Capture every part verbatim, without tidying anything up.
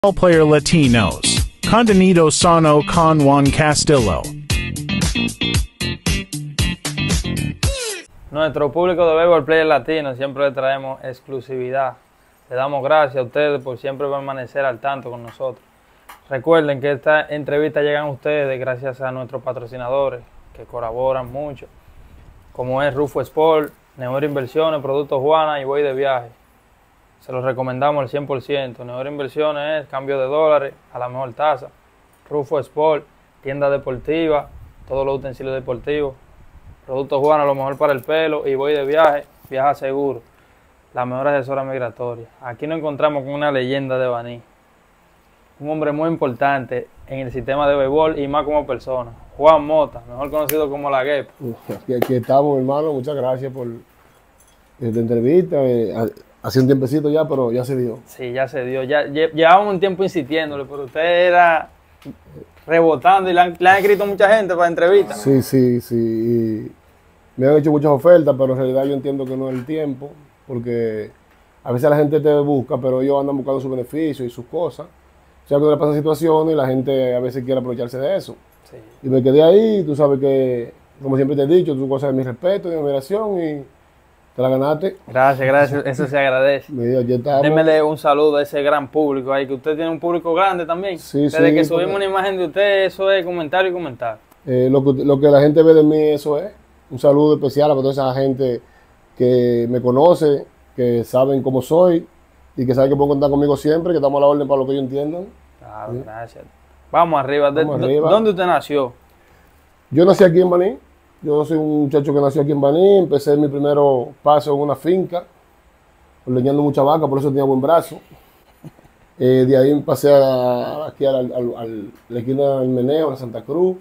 All player Latinos. Contenido sano con Juan Castillo. Nuestro público de Béisbol Player Latino siempre le traemos exclusividad. Le damos gracias a ustedes por siempre permanecer al tanto con nosotros. Recuerden que esta entrevista llegan a ustedes gracias a nuestros patrocinadores que colaboran mucho, como es Rufo Sport, Neuro Inversiones, Productos Juana y Voy de Viaje. Se los recomendamos al cien por ciento. Neuro Inversiones es cambio de dólares a la mejor tasa. Rufo Sport, tienda deportiva, todos los utensilios deportivos. Productos Juana, lo mejor para el pelo. Y Voy de Viaje, viaja seguro. La mejor asesora migratoria. Aquí nos encontramos con una leyenda de Baní. Un hombre muy importante en el sistema de béisbol y más como persona. Juan Mota, mejor conocido como La Guepa. Aquí, aquí estamos, hermano. Muchas gracias por esta entrevista. Eh, hace un tiempecito ya, pero ya se dio. Sí, ya se dio. Ya llevábamos un tiempo insistiéndole, pero usted era rebotando y le han, le han escrito mucha gente para entrevistas. Sí, sí, sí. Y me han hecho muchas ofertas, pero en realidad yo entiendo que no es el tiempo, porque a veces la gente te busca, pero ellos andan buscando sus beneficios y sus cosas. O sea, que le pasan situaciones y la gente a veces quiere aprovecharse de eso. Sí. Y me quedé ahí, tú sabes que, como siempre te he dicho, tú cosas de mi respeto, de mi admiración y te la ganaste. Gracias, gracias, eso se agradece. Mira, Démele un saludo a ese gran público ahí, que usted tiene un público grande también. Sí, Desde sí, que subimos porque, una imagen de usted, eso es comentario y comentar. Eh, lo, que, lo que la gente ve de mí, eso es. Un saludo especial a toda esa gente que me conoce, que saben cómo soy y que saben que pueden contar conmigo siempre, que estamos a la orden para lo que ellos entiendan. Claro, ¿Sí? Gracias. Vamos arriba. Vamos de, arriba. ¿Dónde usted nació? Yo nací aquí en Baní. Yo soy un muchacho que nació aquí en Baní. Empecé mi primer paso en una finca, ordeñando mucha vaca, por eso tenía buen brazo. Eh, de ahí pasé a, aquí a la, a, a la esquina del Meneo, a la Santa Cruz.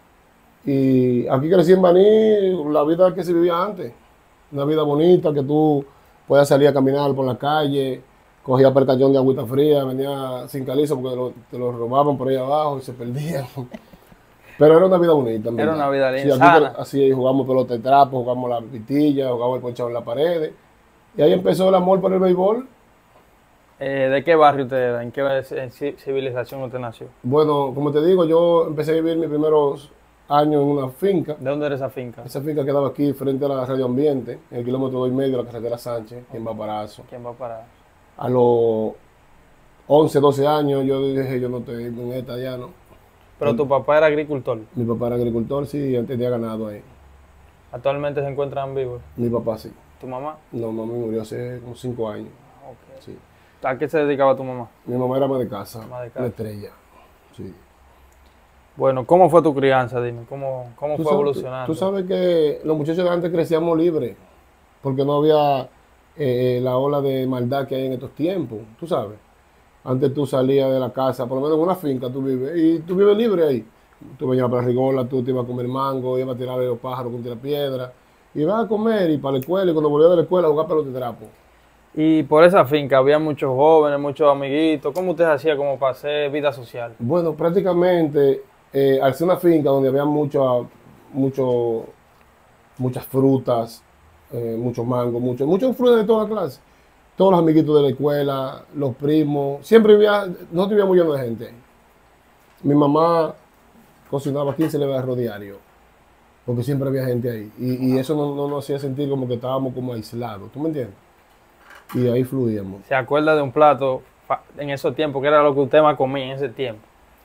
Y aquí crecí en Baní, la vida que se vivía antes. Una vida bonita, que tú puedas salir a caminar por la calle, cogía percayón de agüita fría, venía sin calizo porque lo, te lo robaban por ahí abajo y se perdían. Pero era una vida bonita. Era una vida linda. Sí, aquí, así jugamos pelota de trapo, jugamos la pitilla, jugamos el ponchado en la pared. Y ahí empezó el amor por el béisbol. Eh, ¿De qué barrio usted era? ¿En qué civilización usted nació? Bueno, como te digo, yo empecé a vivir mis primeros años en una finca. ¿De dónde era esa finca? Esa finca quedaba aquí frente a la Radio Ambiente, en el kilómetro dos y medio de la carretera Sánchez, ¿Quién va para eso? ¿Quién va para eso? A los once, doce años yo dije, yo no estoy en esta ya, ¿no? Pero tu papá era agricultor. Mi papá era agricultor, sí, y antes tenía ganado ahí. ¿Actualmente se encuentran vivos? Mi papá sí. ¿Tu mamá? No, mami murió hace como cinco años. Okay. Sí. ¿A qué se dedicaba tu mamá? Mi mamá era ama de casa, ama de casa. Una estrella. Sí. Bueno, ¿cómo fue tu crianza? Dime, ¿cómo, cómo fue sabes, evolucionando? Tú, tú sabes que los muchachos de antes crecíamos libres, porque no había eh, la ola de maldad que hay en estos tiempos, tú sabes. Antes tú salías de la casa, por lo menos en una finca tú vives, y tú vives libre ahí. Tú venías para la rigola, tú te ibas a comer mango, ibas a tirar a los pájaros con piedra, y ibas a comer y para la escuela, y cuando volvías de la escuela a jugar pelota de trapo. Y por esa finca había muchos jóvenes, muchos amiguitos. ¿Cómo usted hacía como para hacer vida social? Bueno, prácticamente, eh, al ser una finca donde había mucho, mucho, muchas frutas, eh, muchos mangos, muchos, muchos frutas de toda clase. Todos los amiguitos de la escuela, los primos, siempre vivía, nosotros vivíamos llenos de gente. Mi mamá cocinaba quince libras de arroz diario, porque siempre había gente ahí. Y, y eso no, no nos hacía sentir como que estábamos como aislados, ¿tú me entiendes? Y ahí fluíamos. ¿Se acuerda de un plato en esos tiempos que era lo que usted más comía en ese tiempo?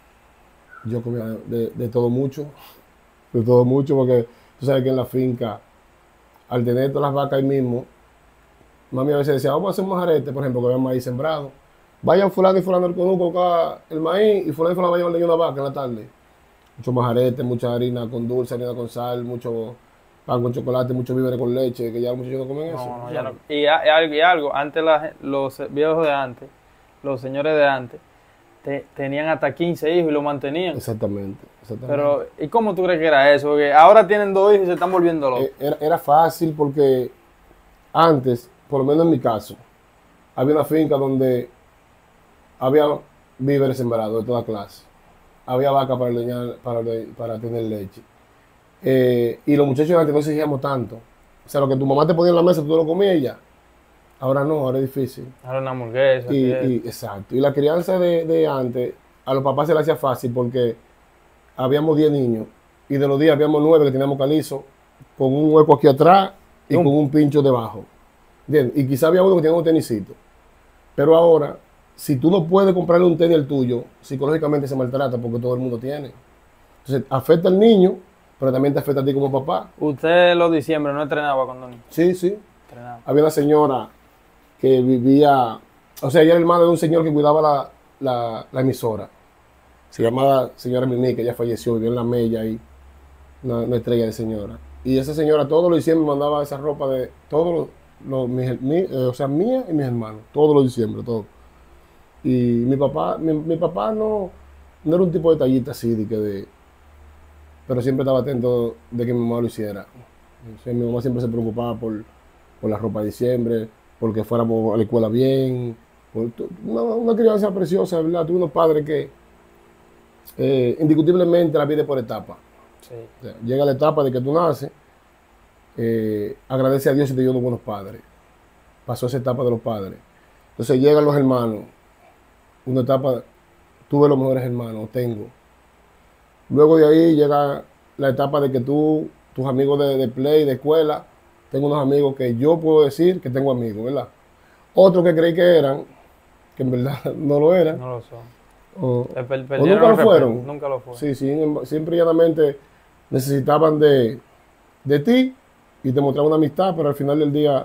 Yo comía de, de todo mucho, de todo mucho, porque tú sabes que en la finca, al tener todas las vacas ahí mismo, mami a veces decía, vamos a hacer un majarete, por ejemplo, que había maíz sembrado. Vayan fulano y fulano al conuco a el maíz y fulano y fulano vayan a ordeñar una vaca en la tarde. Mucho majarete, mucha harina con dulce, harina con sal, mucho pan con chocolate, muchos víveres con leche, que ya los muchachos no comen eso. No, no, ya no. Y, algo, y algo, antes la, los viejos de antes, los señores de antes, te, tenían hasta quince hijos y lo mantenían. Exactamente, exactamente. Pero, ¿y cómo tú crees que era eso? Porque ahora tienen dos hijos y se están volviendo locos. Era, era fácil porque antes, por lo menos en mi caso, había una finca donde había víveres sembrados de toda clase. Había vaca para, leñar, para, para tener leche. Eh, y los muchachos antes no exigíamos tanto. O sea, lo que tu mamá te ponía en la mesa, tú lo comías y ya. Ahora no, ahora es difícil. Ahora una hamburguesa. Y, ¿qué? y- exacto. Y la crianza de, de antes, a los papás se le hacía fácil porque habíamos diez niños y de los diez habíamos nueve que teníamos calizo con un hueco aquí atrás y Un- con un pincho debajo. ¿Entiendes? Y quizá había uno que tenía un tenisito. Pero ahora, si tú no puedes comprarle un tenis al tuyo, psicológicamente se maltrata porque todo el mundo tiene. Entonces, afecta al niño, pero también te afecta a ti como papá. Usted los diciembre no entrenaba cuando niño. Sí, sí. Entrenaba. Había una señora que vivía, o sea, ella era hermana de un señor que cuidaba la, la- la emisora. Se llamaba señora Mimi, que ella falleció, vivió en la Mella ahí, una, una estrella de señora. Y esa señora todos los diciembre mandaba esa ropa de todos los, los- mis- mi- eh, o sea, mía y mis hermanos, todos los diciembre, todo. Y mi papá, mi, mi papá no, no era un tipo de tallita así, de que de, pero siempre estaba atento de que mi mamá lo hiciera. O sea, mi mamá siempre se preocupaba por, por la ropa de diciembre, porque fuéramos a la escuela bien, por tu- una, una crianza preciosa, ¿verdad? Tuve unos padres que eh, indiscutiblemente la vida es por etapa. Sí. O sea, llega la etapa de que tú naces, eh, agradece a Dios si te dio unos buenos padres. Pasó esa etapa de los padres. Entonces llegan los hermanos, una etapa, tuve los mejores hermanos, tengo. Luego de ahí llega la etapa de que tú, tus amigos de, de play, de escuela, tengo unos amigos que yo puedo decir que tengo amigos, ¿verdad? Otros que creí que eran, que en verdad no lo eran. No lo son. O, Le per- o perdieron nunca el lo respeto. fueron. Nunca lo fue. Sí, sí, em- siempre y llanamente necesitaban de, de ti y te mostraban una amistad, pero al final del día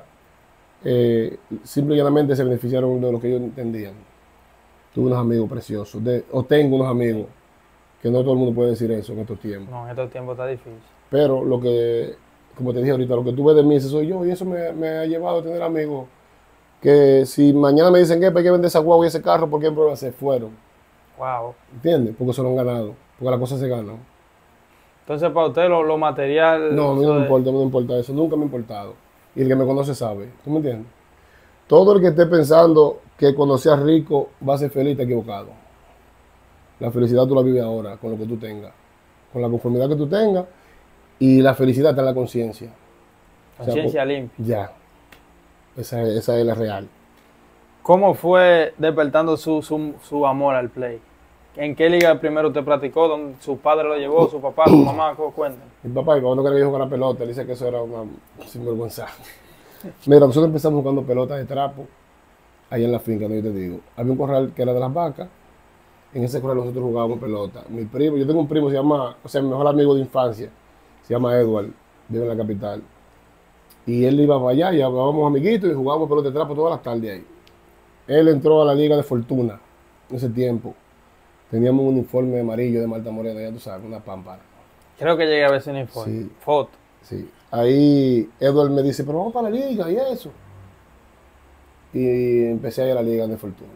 eh, simple y llanamente se beneficiaron de lo que ellos entendían. Tuve unos amigos preciosos, de- o tengo unos amigos, que no todo el mundo puede decir eso en estos tiempos. No, en estos tiempos está difícil. Pero lo que, como te dije ahorita, lo que tú ves de mí, ese soy yo, y eso me, me ha llevado a tener amigos que si mañana me dicen que hay que vender esa guagua y ese carro, ¿por qué prueba? Se fueron, Wow. ¿entiendes? Porque se lo han ganado, porque las cosas se ganan. Entonces, para usted, lo, lo material. No, a mí eso no me de- importa, no me importa eso, nunca me ha importado. Y el que me conoce sabe, ¿tú me entiendes? Todo el que esté pensando que cuando seas rico va a ser feliz está equivocado. La felicidad tú la vives ahora, con lo que tú tengas, con la conformidad que tú tengas, y la felicidad está en la conciencia. O sea, Conciencia po- limpia. Ya, esa, es- esa es la real. ¿Cómo fue despertando su, su, su amor al play? ¿En qué liga primero usted practicó? ¿Dónde su padre lo llevó? ¿Su papá? ¿Su mamá? ¿Cómo cuentan? Mi papá, mi papá no quería que yo jugara pelota, él dice que eso era una sinvergüenza. Mira, nosotros empezamos jugando pelota de trapo, allá en la finca, no yo te digo. Había un corral que era de las vacas, en ese corral nosotros jugábamos pelota. Mi primo, yo tengo un primo, se llama, o sea, mi mejor amigo de infancia, se llama Edward, vive en la capital. Y él iba para allá, y hablábamos amiguitos y jugábamos pelota de trapo todas las tardes ahí. Él entró a la Liga de Fortuna en ese tiempo. Teníamos un uniforme amarillo de Marta Morena, ya tú sabes, una pámpara. Creo que llegué a ver ese uniforme. Sí. Foto. Sí. Ahí Edward me dice, pero vamos para la liga y eso. Y empecé a ir a la liga de Fortuna.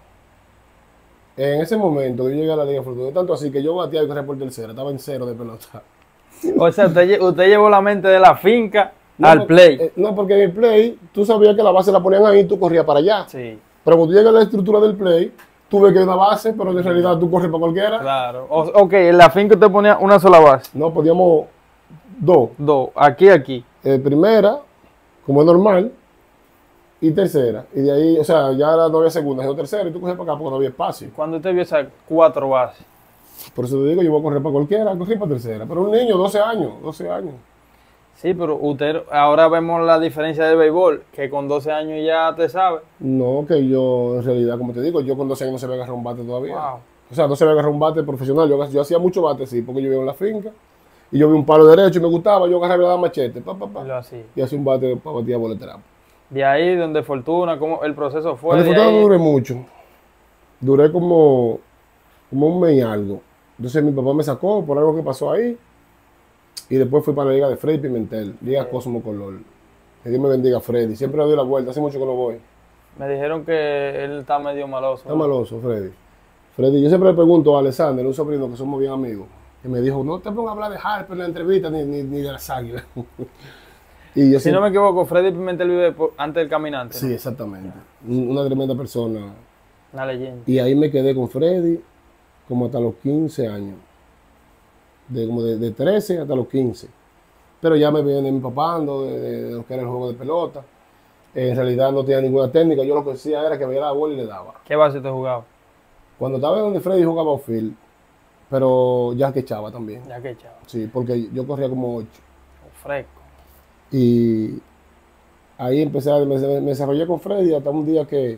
En ese momento yo llegué a la liga de Fortuna, tanto así que yo bateaba y corría por tercera, estaba en cero de pelota. O sea, usted, lle- usted llevó la mente de la finca No, al por- play. eh, no, porque en el play tú sabías que la base la ponían ahí y tú corrías para allá. Sí, Pero cuando tú llegas a la estructura del play, tú ves que hay una base, pero en realidad tú corres para cualquiera. claro. O- ok, en la finca usted ponía una sola base. No, podíamos dos. Dos. Aquí, aquí. Eh, primera, como es normal, y tercera. Y de ahí, o sea, ya era- no había segunda, sino tercera, y tú coges para acá porque no había espacio. Cuando usted vio esas cuatro bases. Por eso te digo, yo voy a correr para cualquiera, correr para tercera. Pero un niño, doce años, doce años. Sí, pero usted, ahora vemos la diferencia del béisbol, que con doce años ya te sabe. No, que yo, en realidad, como te digo, yo con doce años no se me agarrar un bate todavía. Wow. O sea, no se me agarrar un bate profesional. Yo, yo hacía mucho bate, sí, porque yo vivía en la finca. Y yo vi un palo derecho y me gustaba, yo agarraba y le daba machete, pa, pa, pa, Lo así. y hacía un bate para batir a bola de trapo. De ahí donde Fortuna, cómo el proceso fue. Para de disfrutar no ahí- duré mucho. Duré como, como un mes y algo. Entonces mi papá me sacó por algo que pasó ahí. Y después fui para la liga de Freddy Pimentel, Liga Cosmo Color. Que Dios me bendiga, Freddy. Siempre le doy la vuelta, hace mucho que no voy. Me dijeron que él está medio maloso. Está maloso, Freddy. Freddy, yo siempre le pregunto a Alexander, un sobrino que somos bien amigos, que me dijo, no te pongas a hablar de Harper en la entrevista ni, ni, ni de las águilas. Y yo Si siempre- no me equivoco, Freddy Pimentel vive por- antes del caminante. ¿no? Sí, exactamente. Un- Una tremenda persona. Una leyenda. Y ahí me quedé con Freddy como hasta los quince años. De, como de, de trece hasta los quince. Pero ya me vienen empapando de, de- de lo que era el juego de pelota. En realidad no tenía ninguna técnica, yo lo que hacía era que veía la bola y le daba. ¿Qué base te jugaba? Cuando estaba en donde Freddy jugaba outfield, pero ya que echaba también. Ya que chavo. Sí, porque yo corría como ocho. Fresco. Y ahí empecé, a, me, me desarrollé con Freddy hasta un día que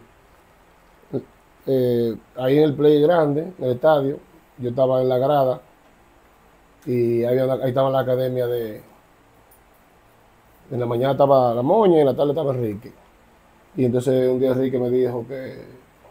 eh, ahí en el play grande, en el estadio, yo estaba en la grada y ahí, ahí estaba la academia de... En la mañana estaba la Moña y en la tarde estaba Enrique. Y entonces un día Enrique me dijo que,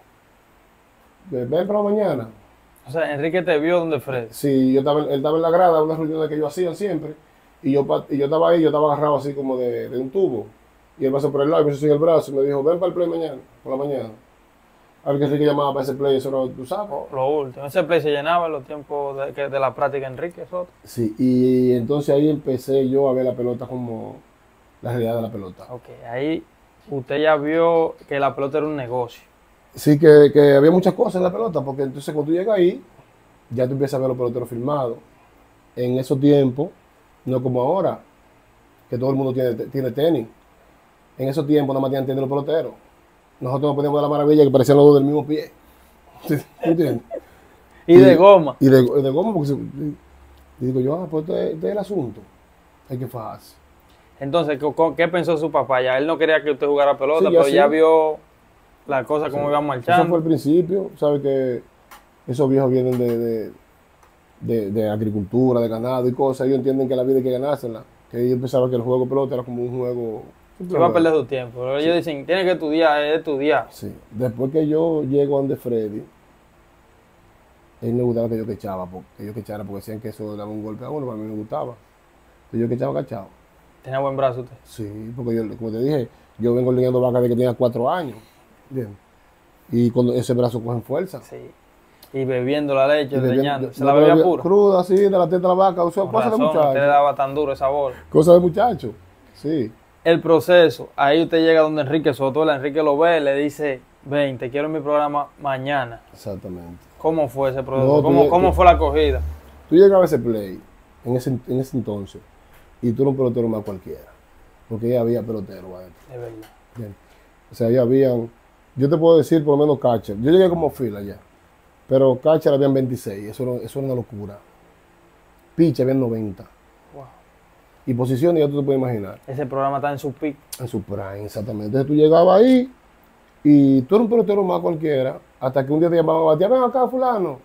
que ven para la mañana. O sea, Enrique te vio donde Fred. Sí, yo estaba, él estaba en la grada, unas reuniones que ellos hacían siempre. Y yo, pa- y yo estaba ahí, yo estaba agarrado así como de, de un tubo. Y él pasó por el lado y me hizo así en el brazo y me dijo, ven para el play mañana, por la mañana. A ver que Enrique llamaba para ese play, eso no, tú sabes. Oh, lo último. Ese play se llenaba en los tiempos de, que- de la práctica de Enrique Soto. Sí, y entonces ahí empecé yo a ver la pelota como la realidad de la pelota. Ok, ahí usted ya vio que la pelota era un negocio. Sí, que, que había muchas cosas en la pelota, porque entonces cuando tú llegas ahí, ya tú empiezas a ver los peloteros filmados. En esos tiempos, no como ahora, que todo el mundo tiene, tiene tenis. En esos tiempos nada más tenían tenis los peloteros. Nosotros nos poníamos de la maravilla que parecían los dos del mismo pie. ¿Sí? ¿Entiendes? Y, de goma. Y de, de goma, porque se- y digo yo, ah, pues este, este es el asunto. Hay que fajarse. Entonces, ¿qué, qué pensó su papá? Ya él no quería que usted jugara pelota, Sí, ya pero sí. ya vio la cosa como Sí. iban Eso fue marchando. el principio, sabes que esos viejos vienen de, de, de- de agricultura, de ganado y cosas, ellos entienden que la vida hay que ganársela, que ellos pensaban que el juego de pelota era como un juego... Que va a perder su tiempo. Pero ellos dicen, tiene que estudiar, es estudiar. Sí, después que yo llego a donde Freddy, él me gustaba que yo quechaba, porque, que yo quechara, porque decían que eso daba un golpe a uno, para mí me gustaba. Entonces yo quechaba cachado. Tenía buen brazo usted. Sí, porque yo, como te dije, yo vengo leyendo vaca desde que tenía cuatro años, ¿entiendes? Y cuando ese brazo coge fuerza. Sí. Y bebiendo la leche, Y bebiendo- ordeñando. Se yo la me bebía bebía pura. Cruda, así, de la teta de la vaca, o sea, Con cosas de razón, usted le muchacho. daba tan duro esa bola. Cosas de muchacho, sí. El proceso, ahí usted llega donde Enrique Soto, Enrique lo ve, le dice, ven, te quiero en mi programa mañana. Exactamente. ¿Cómo fue ese proceso? No, tú ¿Cómo, ya- cómo tú- fue la acogida? Tú llegabas a ese play, en ese, en ese entonces, y tú eras un pelotero más cualquiera, porque ya había pelotero adentro. De verdad. Bien. O sea, ya habían, yo te puedo decir por lo menos catcher. Yo llegué como fila ya, pero catcher habían veintiséis, eso, era- eso era una locura. Pitch habían noventa. Wow. Y posiciones ya tú te puedes imaginar, Ese programa está en su pico. en su prime, exactamente. Entonces tú llegabas ahí y tú eras un pelotero más cualquiera, hasta que un día te llamaban a batear, ven acá fulano.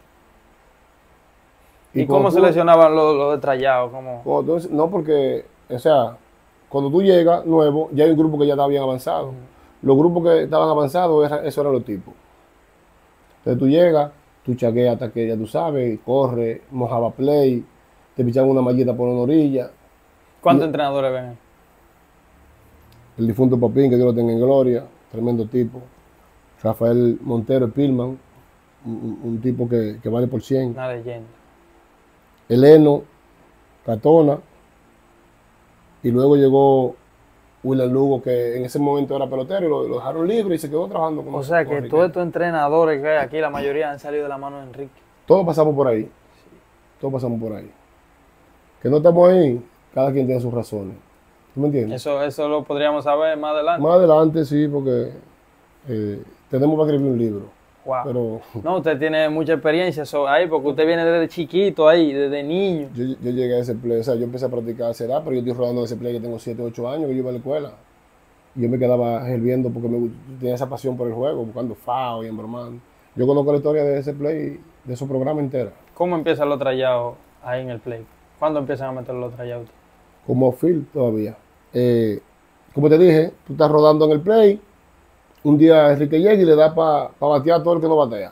¿Y, cuando cómo tú- seleccionaban los, los detrayados? ¿Cómo? cuando tú- no, porque, o sea, cuando tú llegas nuevo, ya hay un grupo que ya está bien avanzado. Los grupos que estaban avanzados, era- esos eran los tipos. Entonces tú llegas, tú chaqueas hasta que ya tú sabes, corre, mojaba play, te pichaban una mallita por una orilla. ¿Cuántos Y- entrenadores ven ahí? El difunto Papín, que Dios lo tenga en gloria, tremendo tipo. Rafael Montero Pilman, un, un- un tipo que, que vale por cien. Una leyenda. Eleno, Catona, y luego llegó William Lugo, que en ese momento era pelotero, y lo, lo dejaron libre y se quedó trabajando con O sea con que Enrique. todos estos entrenadores que hay aquí, la mayoría han salido de la mano de Enrique. Todos pasamos por ahí. Todos pasamos por ahí. Que no estamos ahí, cada quien tiene sus razones. ¿Tú me entiendes? Eso, eso lo podríamos saber más adelante. Más adelante sí, porque eh, tenemos para escribir un libro. Wow. Pero No, usted tiene mucha experiencia eso ahí, porque usted viene desde chiquito ahí, desde niño. yo, yo llegué a ese play, o sea, yo empecé a practicar a esa edad, pero yo estoy rodando en ese play que tengo siete, ocho años, que yo iba a la escuela. Y yo me quedaba hirviendo porque me, gust- tenía esa pasión por el juego, buscando FAO y embromando. Yo conozco la historia de ese play, de esos programas entera. ¿Cómo empiezan los trayados ahí en el play? ¿Cuándo empiezan a meter los trayados? Como Phil todavía. Eh, como te dije, tú estás rodando en el play, un día Enrique llega y le da para batear a todo el que no batea.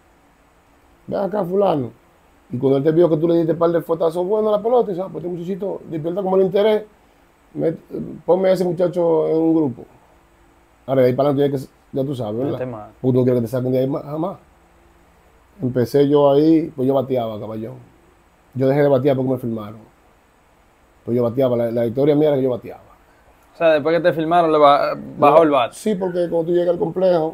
Ven acá, fulano. Y cuando él te vio que tú le diste un par de fuetazos buenos a la pelota, dice, ah, pues este muchachito despierta como el interés, met- ponme a ese muchacho en un grupo. Ahora, de ahí para adelante ya, que, ya tú sabes, Mete ¿verdad? mano. Porque tú no quieres que te saquen de ahí ma- jamás. Empecé yo ahí, pues yo bateaba, caballón. Yo dejé de batear porque me filmaron. Pues yo bateaba, la, la historia mía era que yo bateaba. O sea, después que te filmaron, le ba- bajó el bat. Sí, porque cuando tú llegas al complejo,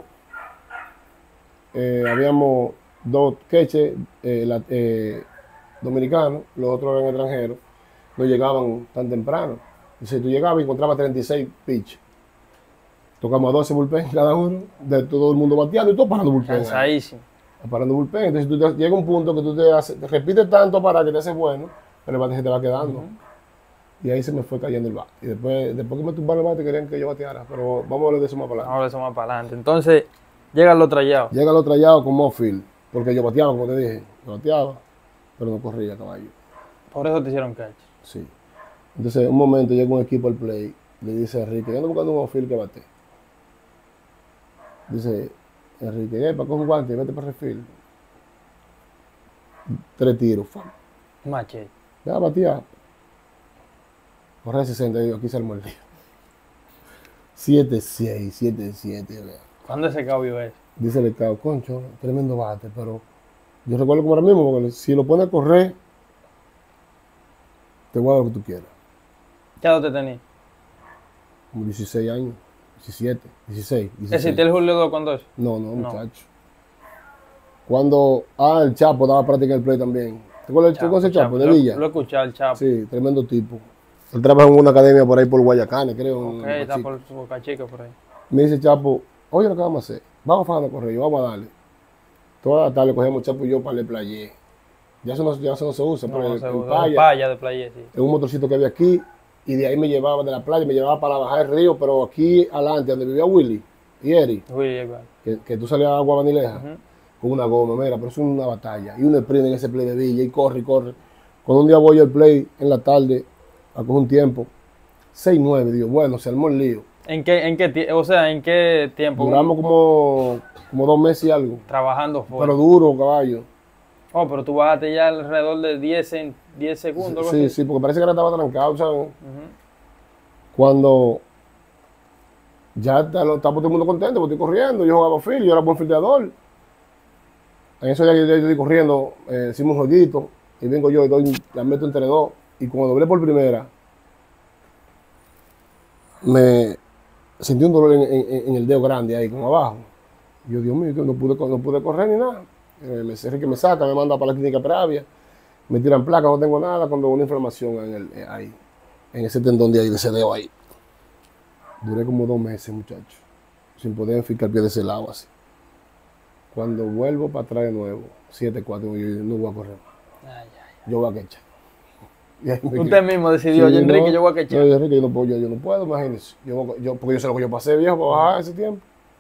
eh, habíamos dos queches eh, la- eh, dominicanos, los otros eran extranjeros, no llegaban tan temprano. Entonces tú llegabas y encontrabas treinta y seis pitch. tocamos a doce bullpen cada uno, de todo el mundo bateando y todo parando bullpen. Cansadísimo. Parando bullpen. Entonces tú te, llega un punto que tú te, haces, te repites tanto para que te haces bueno, pero el bate se te va quedando. Uh-huh. Y ahí se me fue cayendo el bate. Y después, después que me tumbaron el bate querían que yo bateara, pero vamos a hablar de eso más para adelante. Vamos a hablar de eso más para adelante. Entonces, llega los trayados. Llega los trayados con Mofield, porque yo bateaba, como te dije, yo bateaba, pero no corría caballo. Por eso te hicieron catch. Sí. Entonces, un momento llega un equipo al play, le dice a Enrique, yo ando buscando un Mofield que bate. Dice Enrique, eh, para coger un guante, vete para el refil. Tres tiros, fam. Machete. Ya batía. Corre sesenta, digo, aquí se armó el día. siete seis, siete siete. ¿Cuándo ese cambio es? Dice el cabo, concho, tremendo bate, pero yo recuerdo como ahora mismo, porque si lo pones a correr, te voy a dar lo que tú quieras. ¿Qué edad te tenías? Como dieciséis años, diecisiete, dieciséis. dieciséis. ¿Existía el Julio dos cuando eso? No, no, no, muchacho. Cuando, ah, el Chapo daba práctica en el play también. ¿Te acuerdas de ese Chapo, de Villa? Lo he escuchado, el Chapo. Sí, tremendo tipo. Él trabaja en una academia por ahí por Guayacán, creo. Ok, está por Boca Chica por ahí. Me dice Chapo, oye lo que vamos a hacer, vamos a correr, vamos a darle. Toda la tarde cogemos Chapo y yo para el playé. Ya eso no, ya eso no se usa, no, pero no en, se en usa. Paya, Paya de playé, sí. en un motorcito que había aquí, y de ahí me llevaba de la playa, me llevaba para bajar el río, pero aquí adelante, donde vivía Willy y Eri, Willy, igual. Que, que tú salías a Agua Vanileja, uh-huh. con una goma, mira, pero es una batalla, y un sprint en ese play de Villa, y corre, y corre. Cuando un día voy al play en la tarde, a coger un tiempo, seis nueve, digo, bueno, se armó el lío. ¿En qué, en qué, o sea, en qué tiempo? Duramos como, como dos meses y algo. Trabajando fuera. Pero duro, caballo. Oh, pero tú bajaste ya alrededor de diez, en, diez segundos. Sí, sí, sí, porque parece que ahora estaba trancado, ¿sabes? Uh-huh. Cuando ya está, está todo el mundo contento, porque estoy corriendo, yo jugaba field, yo era buen fildeador. En eso ya yo, yo estoy corriendo, eh, hicimos un jueguito, y vengo yo y doy, la meto entre dos, y cuando doblé por primera, me sentí un dolor en, en, en el dedo grande ahí, como abajo. Yo, Dios mío, no pude, no pude correr ni nada. Eh, me cerré que me saca, me manda para la clínica previa, me tiran placa, no tengo nada, cuando una inflamación en el, eh, ahí, en ese tendón de ahí, de ese dedo ahí. Duré como dos meses, muchacho, sin poder fijar el pie de ese lado así. Cuando vuelvo para atrás de nuevo, siete cuatro, yo no voy a correr más. Ay, ay, ay. Yo voy a quechar. Usted mismo decidió, sí, Enrique, no, yo voy a quechar. No, Enrique, yo no puedo, yo, yo no puedo, imagínese. Yo, yo, porque yo sé lo que yo pasé, viejo, para bajar ese tiempo.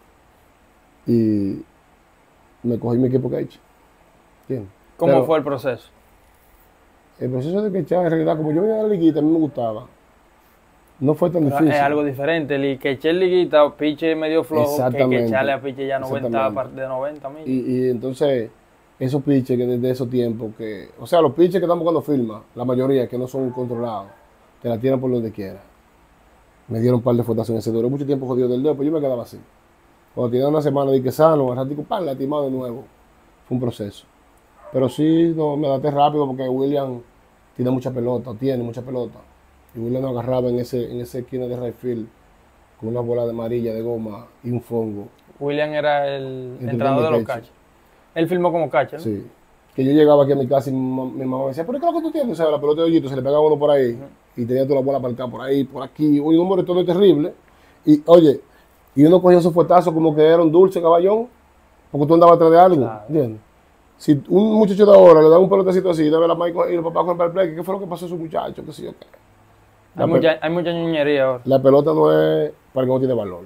Y me cogí mi equipo quecha. ¿Entiendes? ¿Cómo Pero, fue el proceso? El proceso de quechar, en realidad, como yo venía de la liguita, a mí me gustaba. No fue tan Pero difícil. Es algo diferente. El queché en liguita, piche medio flojo, que quecharle a piche ya noventa, de noventa mil. Y, y entonces, esos piches que desde esos tiempos, que, o sea, los piches que están buscando firma, la mayoría que no son controlados, te la tiran por donde quiera. Me dieron un par de fuetazos en ese duró mucho tiempo jodido del dedo, pero yo me quedaba así. Cuando tenía una semana de que sano, al ratico, pan, lastimado de nuevo. Fue un proceso. Pero sí, no, me adapté rápido porque William tiene mucha pelota, tiene mucha pelota. Y William nos agarraba en ese, en esa esquina de right field con una bola de amarilla de goma y un fongo. William era el, el entrenador de, de los catchers. Él filmó como catcher, ¿no? Sí. Que yo llegaba aquí a mi casa y mi mamá, mi mamá me decía, ¿pero qué es lo que tú tienes? O sea, la pelota de hoyito, se le pegaba uno por ahí uh-huh. y tenía toda la bola para acá, por ahí, por aquí. Oye, un moretón terrible. Y oye, y uno cogía esos fuetazos como que era un dulce caballón, porque tú andabas atrás de algo, claro. ¿Entiendes? Si un muchacho de ahora le da un pelotacito así, debe la mamá y los papás con el play, ¿qué fue lo que pasó a su muchacho? ¿Qué sé yo qué? Hay mucha, hay mucha ñoñería ahora. La pelota no es para el que no tiene valor.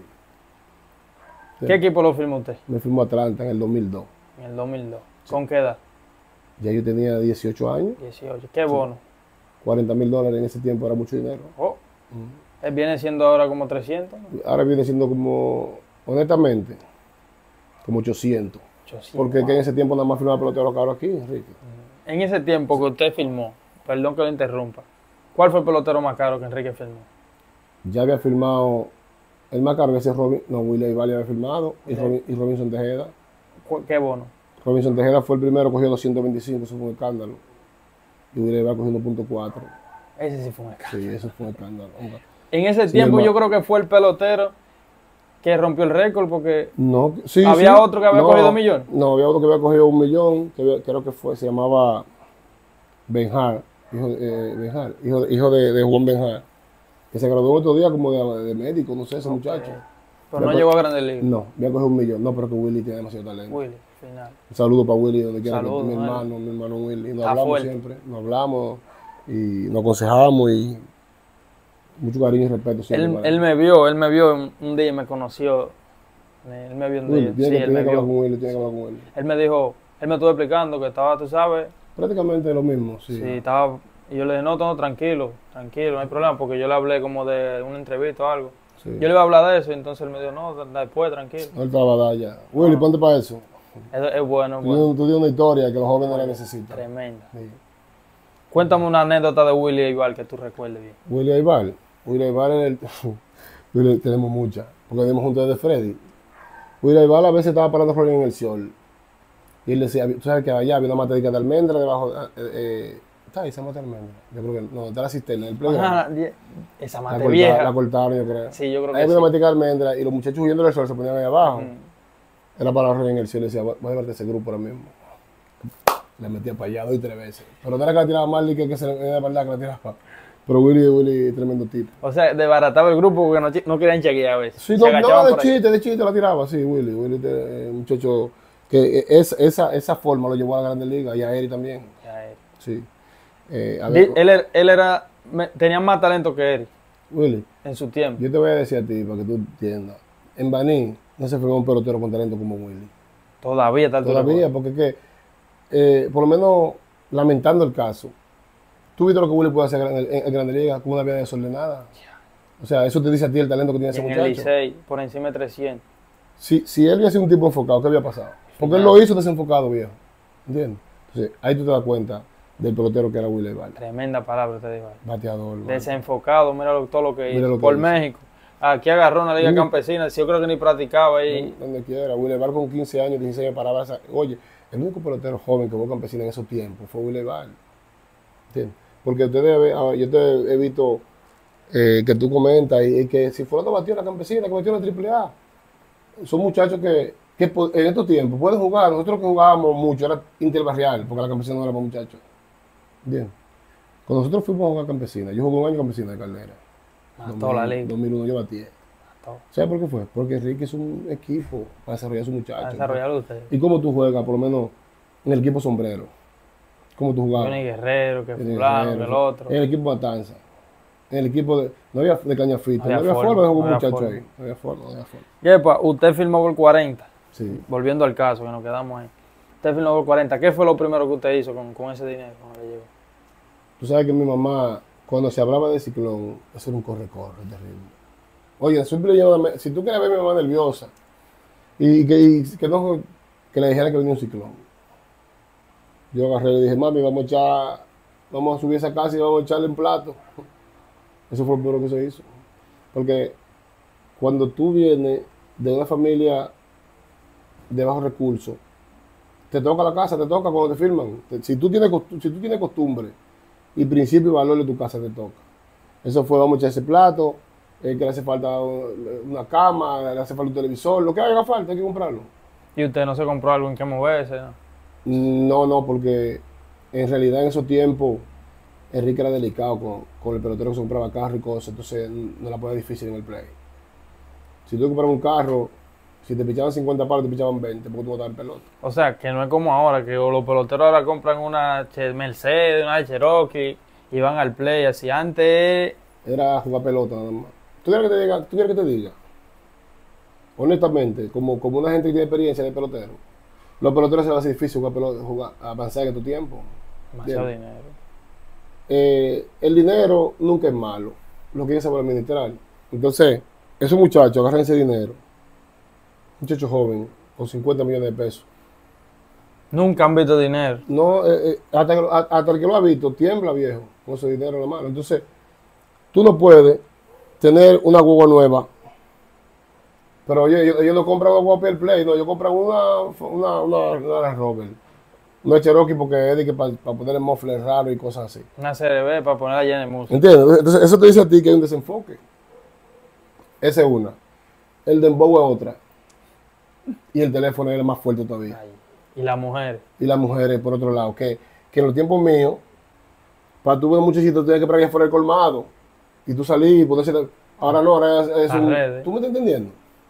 ¿Sí? ¿Qué equipo lo firmó usted? Me firmó Atlanta en el dos mil dos. En el dos mil dos. Sí. ¿Con qué edad? Ya yo tenía dieciocho años. dieciocho. ¿Qué bono? Sí. cuarenta mil dólares en ese tiempo era mucho dinero. Oh. Mm. Él viene siendo ahora como trescientos. ¿No? Ahora viene siendo como, honestamente, como ochocientos. ochocientos. Porque wow. que en ese tiempo nada más firmaba pelotero caro aquí, Enrique. Mm. En ese tiempo que usted firmó, perdón que lo interrumpa, ¿cuál fue el pelotero más caro que Enrique firmó? Ya había firmado, el más caro que ese Robin, no, Willie Valle había firmado, okay. y, Robin, y Robinson Tejeda. ¿Qué bono? Robinson Tejeda fue el primero, cogió doscientos veinticinco, eso fue un escándalo. Y Willie Valle cogió uno punto cuatro. Ese sí fue un escándalo. Sí, eso fue un escándalo. En ese sí, tiempo yo creo que fue el pelotero que rompió el récord porque no, sí, había sí. otro que había no, cogido un millón. No, había otro que había cogido un millón, que había, creo que fue, se llamaba Benjar. Hijo, eh, Benjar, hijo, hijo de, de Juan Benjar, que se graduó otro día como de, de médico, no sé, ese okay. muchacho. Pero no llegó a Grandes Ligas. No, voy a coger un millón. No, pero que Willy tiene demasiado talento. Willy, final. Un saludo para Willy, donde quiera que Saludo, mi bueno. hermano, mi hermano Willy. Nos Está hablamos fuerte. siempre, nos hablamos y nos aconsejamos y mucho cariño y respeto siempre. Él, para él me vio, él me vio un, un día y me conoció. Él me vio un Willy, día. tiene Sí, que, él tiene me que hablar vio. con Willy, tiene que hablar con Willy. Él me dijo, él me estuvo explicando que estaba, tú sabes, Prácticamente lo mismo, sí. sí, estaba. Y yo le dije, no, todo tranquilo, tranquilo, no hay problema, porque yo le hablé como de una entrevista o algo. Sí. Yo le iba a hablar de eso, y entonces él me dijo, no, da- después, tranquilo. No él trabaja ya. Willy, ponte para eso. Es, es bueno, es Tú, bueno. tienes- tú tienes una historia que los jóvenes la necesitan. Tremenda. Sí. Cuéntame una anécdota de Willy Eibar que tú recuerdes bien. Willy Aibar. Willy Aibar es el... Willy, tenemos muchas, porque venimos juntos desde Freddy. Willy Aibar a veces estaba parando flores en el sol. Y él decía, tú sabes que allá había una materia de almendra debajo. Eh, eh, ¿Está ahí esa mata de almendra? Yo creo que no, está la cisterna, el playground. Ajá, die- esa La, mate corta- vieja. la cortaron, yo creo. Sí, yo creo Ahí que había una sí. materia de almendra y los muchachos huyendo del sol se ponían ahí abajo. Mm. Era para flores en el cielo y decía, voy a llevarte ese grupo ahora mismo. Le metía para allá dos y tres veces. Pero no era que la tiraba mal ni que, que se le- era verdad que la tiraba. Pero Willy, Willy, tremendo tipo. O sea, desbarataba el grupo porque no, chi- no querían chequear a veces. Sí, Se no, agachaban no, de por ahí. chiste, de chiste la tiraba, sí, Willy. Willy, eh, un muchacho que es, esa, esa forma lo llevó a la Grandes Ligas y a Eri también. Ya, eh. Sí. Eh, a Di- ver, Él, era- él era, me- tenía más talento que él Willy, en su tiempo. yo te voy a decir a ti para que tú entiendas. En Baní no se formó un pelotero con talento como Willy. Todavía está Todavía, porque es que, eh, por lo menos lamentando el caso, tú viste lo que Willy puede hacer en, en, en Grandes Ligas con una vida desordenada. O sea, eso te dice a ti el talento que tiene ese En el muchacho. Licey, por encima de trescientos. Si, si él hubiera sido un tipo enfocado, ¿qué había pasado? Porque él lo hizo desenfocado, viejo. ¿Entiendes? Entonces, ahí tú te das cuenta del pelotero que era Willy Aibar. Tremenda palabra te digo. ahí. Bateador. mano. Desenfocado, mira lo- todo lo que Mira hizo. lo que por hizo. México. Aquí agarró una liga Mm. campesina. Si yo creo que ni practicaba ahí. Donde quiera. Willy Aibar con quince años, dieciséis años paraba esa. Oye, el único pelotero joven que jugó campesina en esos tiempos fue Willy Aibar. ¿Entiendes? Porque ustedes, ve- ah, yo te he visto eh, que tú comentas y, y que si Fulano batió en la campesina, que batió en la triple A. Son muchachos que, que po- en estos tiempos pueden jugar. Nosotros que jugábamos mucho era interbarrial, porque la campesina no era para muchachos. ¿Entiendes? Cuando nosotros fuimos a jugar campesina, yo jugué un año campesina de Caldera. Mató la liga. dos mil uno yo batí. Mató. ¿Sabes por qué fue? Porque Enrique es un equipo para desarrollar a su muchacho. A desarrollarlo usted. ¿Y cómo tú juegas, por lo menos, en el equipo sombrero? ¿Cómo tú jugabas? Johnny Guerrero, que En el fulano, que Guerrero, el otro. En el equipo Matanza. En el equipo de. No había de Cañafito. No No había había forma, forma de jugar no un había muchacho forma. ahí. No había forma, no había forma. Yepa, usted firmó por cuarenta. Sí. Volviendo al caso, que nos quedamos ahí. Usted firmó por cuarenta. ¿Qué fue lo primero que usted hizo con, con ese dinero cuando le llegó? Tú sabes que mi mamá, cuando se hablaba de ciclón, eso era un corre-corre terrible. Oye, siempre le llamaban, si tú quieres ver a mi mamá nerviosa y que, y que no, que le dijeran que venía un ciclón. Yo agarré y le dije, mami, vamos a echar, vamos a subir esa casa y vamos a echarle un plato. Eso fue lo primero que se hizo. Porque cuando tú vienes de una familia de bajos recursos, te toca la casa, te toca cuando te firman. Te- Si tú tienes, costu- si tú tienes costumbre y principio y valor de tu casa, te toca. Eso fue, vamos a echar ese plato, eh, que le hace falta una cama, le hace falta un televisor, lo que haga falta, hay que comprarlo. ¿Y usted no se compró algo en que moverse? ¿No? No, no, porque en realidad en esos tiempos Enrique era delicado con, con el pelotero que se compraba carro y cosas, entonces no la ponía difícil en el play. Si tú comprabas un carro, si te pichaban cincuenta palos, te pichaban veinte, porque tú botabas el pelota. O sea, que no es como ahora, que los peloteros ahora compran una Che- Mercedes, una Cherokee y van al play. Así antes, Era jugar pelota nada más. ¿Tú quieres que te diga? ¿Tú quieres que te diga? Honestamente, como, como una gente que tiene experiencia de pelotero, los peloteros se les hace difícil jugar pelota, jugar, avanzar en tu tiempo. demasiado Bien. dinero. Eh, el dinero nunca es malo, lo que hay que saber administrar. Entonces, esos muchachos agarran ese dinero, muchacho joven, con cincuenta millones de pesos. Nunca han visto dinero. No, eh, eh, hasta, que lo- a- hasta el que lo ha visto, tiembla viejo, con ese dinero en la mano. Entonces, tú no puedes tener una guagua nueva. Pero oye, ellos, ellos no compran una guagua per play, no, ellos compran una, una, una, una Land Rover. Una Cherokee porque es de que para poner el muffler raro y cosas así. Una C R B para ponerla llena de música. ¿Entiendes? Entonces, eso te dice a ti que hay un desenfoque. Esa es una. El dembow es otra. Y el teléfono es el más fuerte todavía. Ay, y las mujeres. Y las mujeres, por otro lado, que, que en los tiempos míos, para tú ver un muchachito, tienes que pagar fuera el colmado. Y tú salís y ponerse. Ahora no, ahora es, es Las un. redes. ¿Tú me estás entendiendo?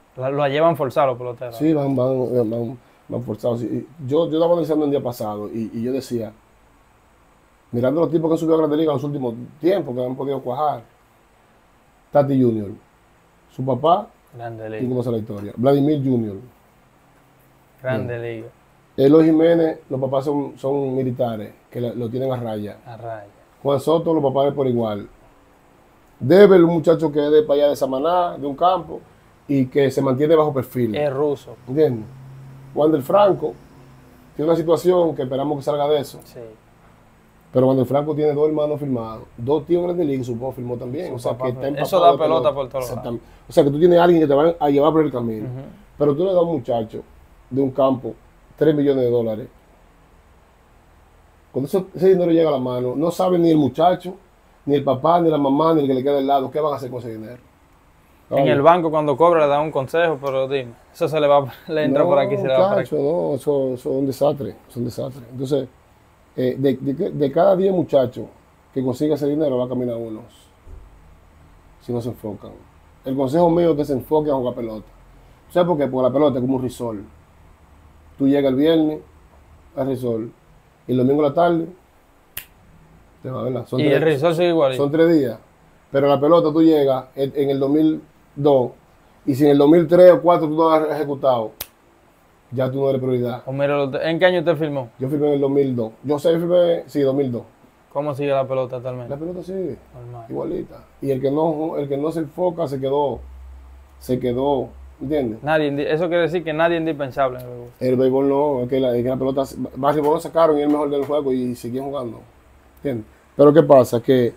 La, lo llevan forzados los peloteros. Sí, van, van, van, van forzados. Y yo, yo estaba analizando el día pasado y, y yo decía, mirando los tipos que han subido a Grandes Ligas en los últimos tiempos, que han podido cuajar. Tati junior, su papá, Grande tú Liga. conoces la historia. Vladimir junior, Grande Liga. Eloy Jiménez, los papás son, son militares, que lo, lo tienen a raya. A raya. Juan Soto, los papás es por igual. Deber, un muchacho que es de para allá de Samaná, de un campo, y que se mantiene bajo perfil. Es ruso. ¿Entiendes? Juan del Franco tiene una situación que esperamos que salga de eso. Sí. Pero Juan del Franco tiene dos hermanos firmados, dos tíos en Grandes Ligas, supongo firmó también. Su O sea, papá que está firmó. empapado Eso da de pelota por todos lados. Exactamente. O sea, que tú tienes a alguien que te va a llevar por el camino. Ujú. Pero tú le das a un muchacho de un campo tres millones de dólares. Cuando eso- ese dinero llega a la mano, no sabe ni el muchacho, ni el papá, ni la mamá, ni el que le queda al lado, ¿qué van a hacer con ese dinero? En el banco cuando cobra le dan un consejo, pero dime, eso se le va, le entra no, por aquí, se le va por muchacho, aquí. no, eso, eso es un desastre, es un desastre. Entonces, eh, de, de- de cada diez muchachos que consiga ese dinero, va a caminar unos, si no se enfocan. El consejo mío es que se enfoquen a jugar pelota. ¿Sabes por qué? Porque la pelota es como un risol. Tú llegas el viernes al risol y el domingo a la tarde te va, ¿verdad? Son Y tres- el risol sigue igual. Son tres días. Pero la pelota tú llegas en, en el dos mil dos y si en el dos mil tres o dos mil cuatro tú no has ejecutado, ya tú no eres prioridad. O mira, lo- ¿en qué año usted firmó? Yo firmé en el dos mil dos. Yo sé, yo firmé, sí, dos mil dos. ¿Cómo sigue la pelota actualmente? La pelota sigue Normal. igualita. Y el que no, el que no se enfoca se quedó, se quedó, ¿entiendes? Nadie, indi- eso quiere decir que nadie es indispensable en el béisbol. El béisbol no, es que la, es que la pelota, Barry Bonds lo sacaron y es el mejor del juego y siguió jugando. ¿Entiendes? Pero ¿qué pasa? Que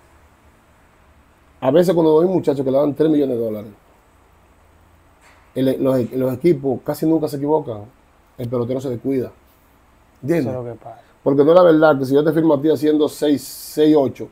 a veces cuando hay muchachos que le dan tres millones de dólares, el- los, los equipos casi nunca se equivocan. El pelotero se descuida. Eso ¿Entiendes? es lo que pasa. Porque no es la verdad que si yo te firmo a ti haciendo seis, seis, ocho,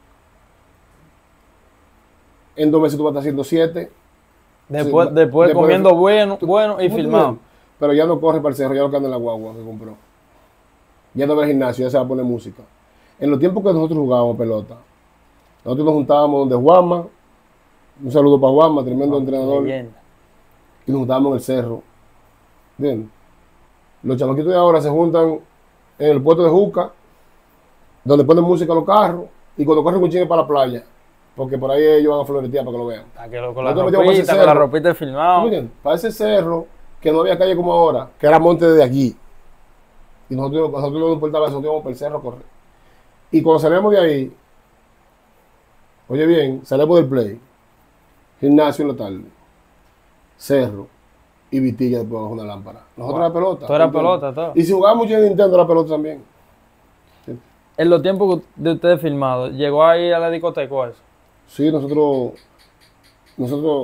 en dos meses tú vas a estar haciendo siete. Después, Sí, después, después- comiendo bueno, tú- bueno y muy filmado. bien. Pero ya no corre para el cerro, ya lo que anda en la guagua que compró. Ya no va al gimnasio, ya se va a poner música. En los tiempos que nosotros jugábamos pelota, nosotros nos juntábamos donde Juanma, un saludo para Juanma, tremendo entrenador, Leyenda. y nos juntábamos en el cerro. ¿Entiendes? Los chamaquitos de ahora se juntan en el puerto de Juca, donde ponen música a los carros, y cuando corren un chingue para la playa, porque por ahí ellos van a floretear para que lo vean. Para que lo, con la Nosotros metíamos ese ropita, con la cerro. ropita filmado. ¿Tú me entiendes? Para ese cerro, que no había calle como ahora, que era monte desde aquí. Y nosotros, nosotros no nos importaba eso, nosotros íbamos por el cerro a correr. Y cuando salíamos de ahí, oye bien, salimos del play, gimnasio en la tarde, cerro y vitilla después bajo una lámpara. Nosotros Wow. la pelota. Todo era ¿entiendes? pelota, todo. Y si jugábamos mucho en Nintendo, la pelota también. En los tiempos de ustedes filmados, ¿llegó ahí a la discoteca o eso? Sí, nosotros, nosotros,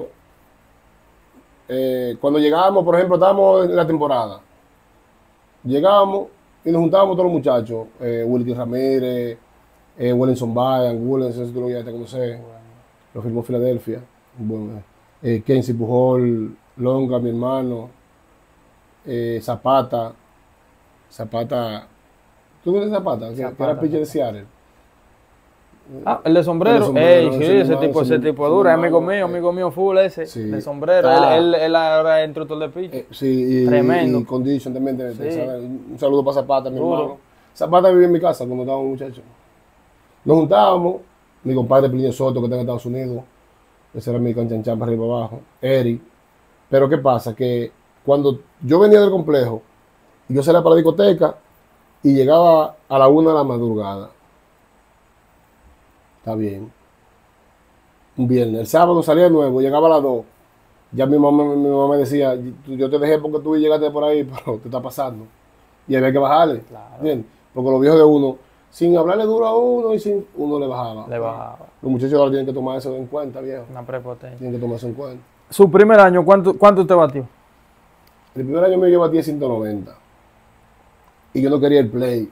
eh, cuando llegábamos, por ejemplo, estábamos en la temporada, llegábamos y nos juntábamos todos los muchachos, eh, Wilkie Ramírez, eh, Wellington Bayan, Gullens, ese tú lo llegaste a conocer, lo firmó Filadelfia, bueno, eh, Kenzie Pujol, Longa, mi hermano, eh, Zapata, Zapata, ¿tú conoces Zapata? Que, que Zapata, era pitcher de Zapata. Seattle. Ah, el de sombrero. El de sombrero, Ey, ese sí, mi ese hermano, tipo, ese ese mi- tipo ese mi duro. Es amigo hermano, mío, eh, amigo mío full ese, sí. de sombrero. Está- Él, él, él ahora es instructor de pitch. Eh, sí, y, Tremendo. y Condition también. te- te- Sí. ¿sabes? Un saludo para Zapata, mi Duro. hermano. Zapata vivía en mi casa cuando estábamos muchachos. Nos juntábamos, mi compadre Plinio Soto, que está en Estados Unidos, ese era mi canchanchan para arriba y para abajo, Eric. Pero ¿qué pasa? Que cuando yo venía del complejo, yo salía para la discoteca y llegaba a la una de la madrugada. Está bien. Un viernes. El sábado salía de nuevo, llegaba a las dos. Ya mi mamá, mi mamá me decía, yo te dejé porque tú llegaste por ahí, pero te está pasando. Y había que bajarle. Claro. ¿Entiendes? Porque los viejos de uno, sin hablarle duro a uno, y sin uno le bajaba. Le bajaba. Los muchachos ahora tienen que tomar eso en cuenta, viejo. Una prepotencia. Tienen que tomar eso en cuenta. Su primer año, ¿cuánto, cuánto usted batió? El primer año mío yo batí ciento noventa. Y yo no quería el play.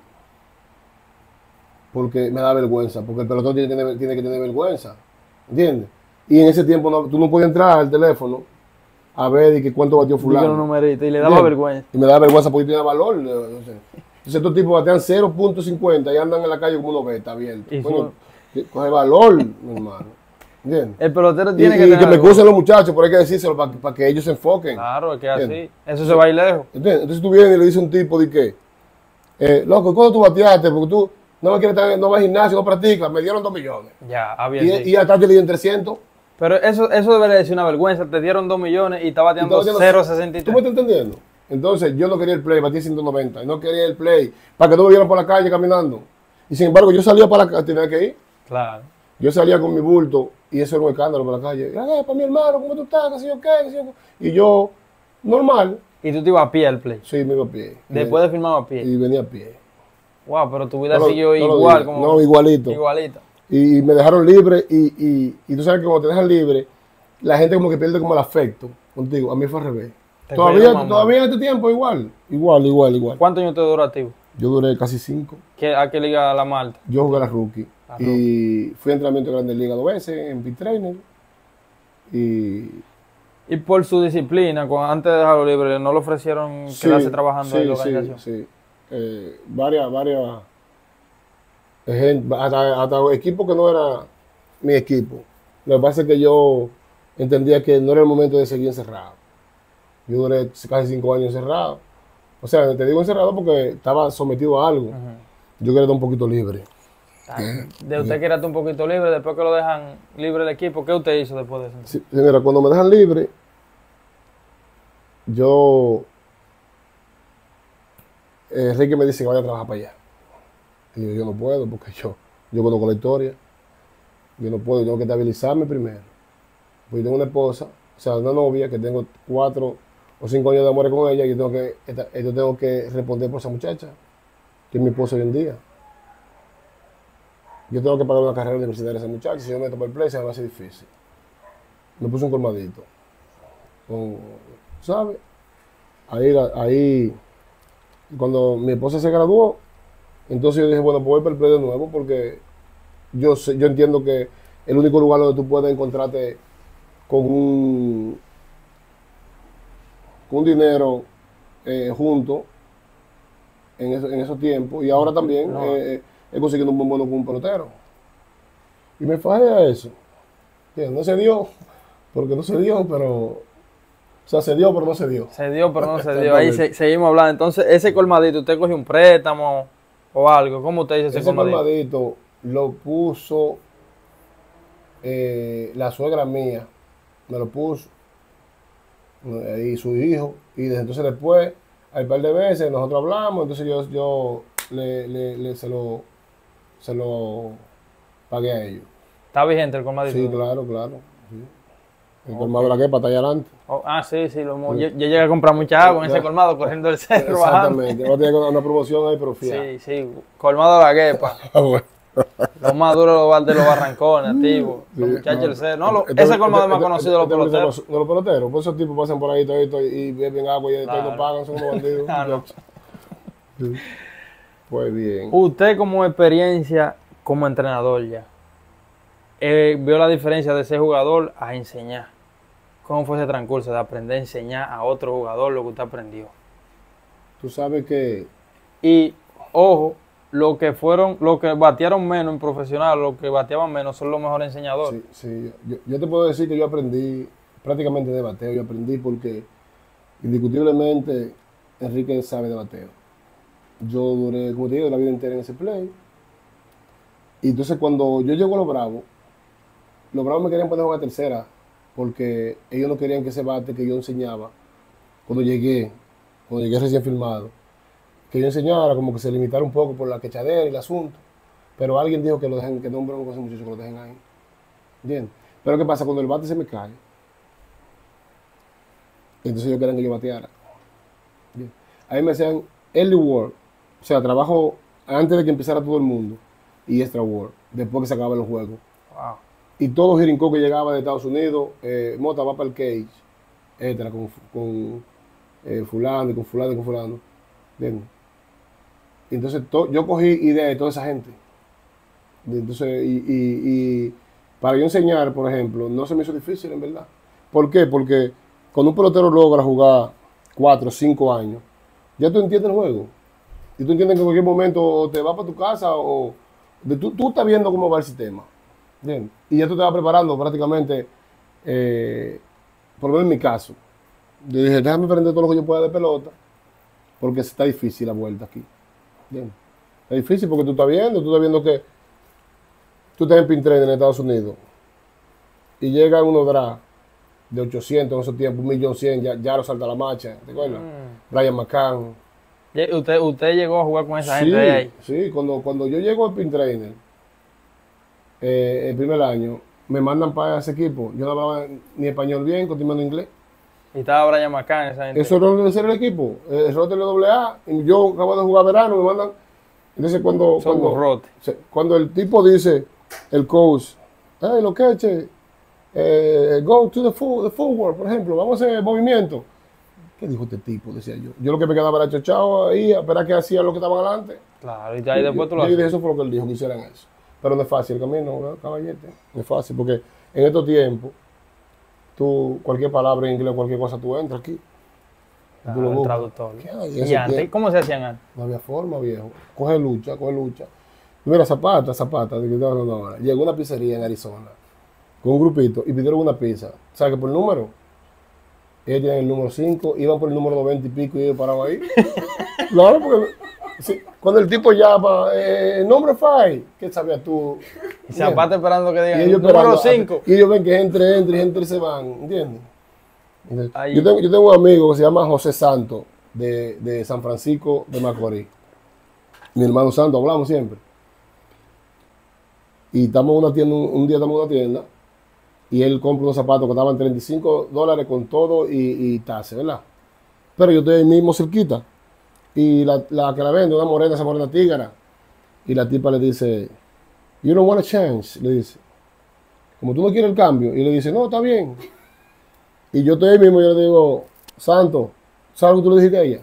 Porque me da vergüenza. Porque el pelotón tiene que tener, tiene que tener vergüenza. ¿Entiendes? Y en ese tiempo no- tú no podías entrar al teléfono a ver de que cuánto batió Dígale un fulano. numerito y le daba Bien. vergüenza. Y me da vergüenza porque tiene valor. Entonces, estos tipos batean cero punto cincuenta y andan en la calle como unos beta abiertos. Y Coño, fue- que coge valor, mi hermano. ¿Entiendes? El pelotero Y, tiene y que que, tener me algo. excusen los muchachos, pero hay que decírselo para, para que ellos se enfoquen. Claro, es que es así. ¿Entiendes? Eso se va a ir lejos. ¿Entiendes? Entonces tú vienes y le dices a un tipo de que, eh, loco, ¿cuándo tú bateaste? Porque tú no me quieres estar, no vas al gimnasio, no practicas, me dieron dos millones. Ya, había Y, sí. y hasta te le dieron trescientos. Pero eso, eso debería decir una vergüenza. Te dieron dos millones y está Y bateando estaba cero haciendo- sesenta y ¿Tú me tres. estás entendiendo? Entonces yo no quería el play, batí ciento noventa, y no quería el play para que no me vieran por la calle caminando. Y sin embargo yo salía para la calle, tenía que ir. Claro. Yo salía con mi bulto y eso era un escándalo por la calle. Eh, para mi hermano, ¿cómo tú estás? ¿Qué sé yo qué? ¿Qué sé yo qué? Y yo, normal, Y tú te ibas a pie al play. sí, me iba a pie. Después de firmar a pie. Y venía a pie. Wow, pero tu vida Todos los- siguió todos los igual. días. Como, No, igualito. Igualito. Y me dejaron libre y, y, y tú sabes que cuando te dejan libre, la gente como que pierde como el afecto contigo. A mí fue al revés. Te Todavía, cuidó mamá. todavía en este tiempo igual. Igual, igual, igual. ¿Cuántos años te duró activo? Yo duré casi cinco. ¿Qué- ¿A qué liga la Malta? Yo jugué a la rookie. La y fui a entrenamiento de Grandes Ligas dos veces en Pit Trainer. Y Y por su disciplina, cuando, antes de dejarlo libre, ¿no le ofrecieron quedarse trabajando en la organización? Sí, sí. Eh, varias, varias, ejem- hasta, hasta equipos que no era mi equipo. Lo que pasa es que yo entendía que no era el momento de seguir encerrado. Yo duré casi cinco años encerrado. O sea, te digo encerrado porque estaba sometido a algo. Ujú. Yo quería estar un poquito libre. De usted que era un poquito libre, después que lo dejan libre el equipo, ¿qué usted hizo después de eso? Sí, señora, cuando me dejan libre, yo, eh, Enrique me dice que vaya a trabajar para allá. Y yo, yo no puedo porque yo, yo conozco la historia. Yo no puedo, yo tengo que estabilizarme primero. Pues yo tengo una esposa, o sea, una novia que tengo cuatro o cinco años de amor con ella y yo tengo que, esta- yo tengo que responder por esa muchacha, que es mi esposa hoy en día. Yo tengo que pagar una carrera universitaria a esa muchacha. Si yo me meto por el play, se me va a hacer difícil. Me puse un colmadito. Con, ¿sabes? Ahí, la- ahí, cuando mi esposa se graduó, entonces yo dije, bueno, pues voy para el play de nuevo porque yo, sé- yo entiendo que el único lugar donde tú puedes encontrarte con un, con un dinero eh, junto en, eso- en esos tiempos y ahora también No. eh, he conseguido un buen bono con un pelotero. Y me fajé a eso. Que no se dio, porque no se dio, pero... O sea, se dio, pero no se dio. Se dio, pero no se dio. Ahí Exactamente. se- seguimos hablando. Entonces, ese colmadito, ¿usted cogió un préstamo o algo? ¿Cómo usted hizo ese, Ese colmadito? colmadito lo puso eh, la suegra mía, me lo puso, eh, y su hijo, y desde entonces después, hay un par de veces, nosotros hablamos, entonces yo, yo le, le- le- se, lo, se lo pagué a ellos. ¿Está vigente el colmadito? Sí, claro, claro. Sí. El colmado de la que para allá adelante. Oh, ah, sí, sí. Lo, mo- yo, yo llegué a comprar mucha agua en ese Ya. colmado corriendo el cerro. bajando. Exactamente. Va a tener una promoción ahí, pero fía. Sí, sí. Colmado de la guepa. Ah, bueno. Los más duros de los bar- de los barrancones, activos. Los Sí, muchachos no. del cerro. No, lo- Entonces, ese colmado es más entonces, conocido de los entonces, peloteros. Los, los peloteros, por esos tipos pasan por ahí todo, todo, y beben agua y todo, y Claro. no pagan, son unos bandidos. Ah, no. Sí. Pues bien. Usted como experiencia como entrenador ya, eh, vio la diferencia de ser jugador a enseñar. ¿Cómo fue ese transcurso de aprender a enseñar a otro jugador lo que usted aprendió? Tú sabes que Y, ojo, lo que fueron, lo que batearon menos en profesional, los que bateaban menos son los mejores enseñadores. sí, sí, yo, yo te puedo decir que yo aprendí prácticamente de bateo. Yo aprendí porque indiscutiblemente Enrique sabe de bateo. Yo duré, como te digo, la vida entera en ese play. Y entonces cuando yo llego a los Bravos, los Bravos me querían poner a jugar tercera porque ellos no querían que ese bate que yo enseñaba cuando llegué, cuando llegué recién filmado, que yo enseñara, como que se limitara un poco por la quechadera y el asunto. Pero alguien dijo que lo dejen, que no hombre con ese muchacho, que lo dejen ahí. ¿Entiendes? Pero ¿qué pasa? Cuando el bate se me cae, entonces ellos querían que yo bateara. Bien. Ahí me hacían early work, o sea, trabajo antes de que empezara todo el mundo, y extra work, después que se acababan los juegos. Wow. Y todo Jirincó que llegaba de Estados Unidos, eh, Mota va para el cage, etcétera, con, con eh, fulano y con fulano y con fulano. ¿Entiendes? Y entonces to- yo cogí idea de toda esa gente. Y entonces, y, y- y para yo enseñar, por ejemplo, no se me hizo difícil, en verdad. ¿Por qué? Porque cuando un pelotero logra jugar cuatro o cinco años, ya tú entiendes el juego. Y tú entiendes que en cualquier momento o te vas para tu casa o de- tú, tú estás viendo cómo va el sistema. Bien. Y ya tú te vas preparando prácticamente, eh, por lo menos en mi caso. Yo dije, déjame aprender todo lo que yo pueda de pelota, porque está difícil la vuelta aquí. Bien. Está difícil porque tú estás viendo, tú estás viendo que tú estás en Pintrain en Estados Unidos y llega uno draft de ochocientos en esos tiempos, un millón cien, ya, ya lo salta la marcha, ¿te acuerdas? Mm. Brian McCann. ¿Usted, ¿Usted llegó a jugar con esa sí, gente de ahí? Sí, cuando, cuando yo llego al Pintrainer, eh, el primer año, me mandan para ese equipo. Yo no hablaba ni español bien, continuando inglés. Y estaba Brian McCann, esa gente. Eso era ser el equipo, el rote de doble A. Y yo acabo de jugar verano, me mandan. Entonces, cuando, cuando, cuando el tipo dice, el coach, hey, lo que eche, eh, go to the, full, the forward, por ejemplo, vamos a hacer movimiento. ¿Qué dijo este tipo? Decía yo. Yo lo que me quedaba era chochado ahí, a esperar que hacían lo que estaban adelante. Claro, y ahí y, después tú lo haces. Y eso fue lo que él dijo, que hicieran eso. Pero no es fácil el camino, ¿no, caballete? No es fácil, porque en estos tiempos, tú, cualquier palabra en inglés, cualquier cosa, tú entras aquí. Ah, tú lo el traductor. ¿Y antes? Tiempo? ¿Cómo se hacían antes? No había forma, viejo. Coge lucha, coge lucha. Mira, Zapata, Zapata, de que no, no, no. Llegó a una pizzería en Arizona con un grupito y pidieron una pizza. ¿Sabes qué? Por el número. Ellos tienen el número cinco, iban por el número noventa y pico y ellos paraban ahí. Claro, porque sí, cuando el tipo llama, eh, nombre five, ¿qué sabías tú? Y Zapata esperando que digan el número cinco. Y ellos ven que entre, entre, entre y se van, ¿entiendes? Yo tengo, yo tengo un amigo que se llama José Santo, de, de San Francisco de Macorís. Mi hermano Santo, hablamos siempre. Y estamos en una tienda, un, un día estamos en una tienda, y él compra unos zapatos que estaban treinta y cinco dólares con todo y, y tase, ¿verdad? Pero yo estoy ahí mismo cerquita. Y la, la que la vende, una morena, esa morena tígara. Y la tipa le dice, you don't want a change, le dice. Como tú no quieres el cambio. Y le dice, no, está bien. Y yo estoy ahí mismo y yo le digo, Santo, ¿sabes lo que tú le dijiste a ella?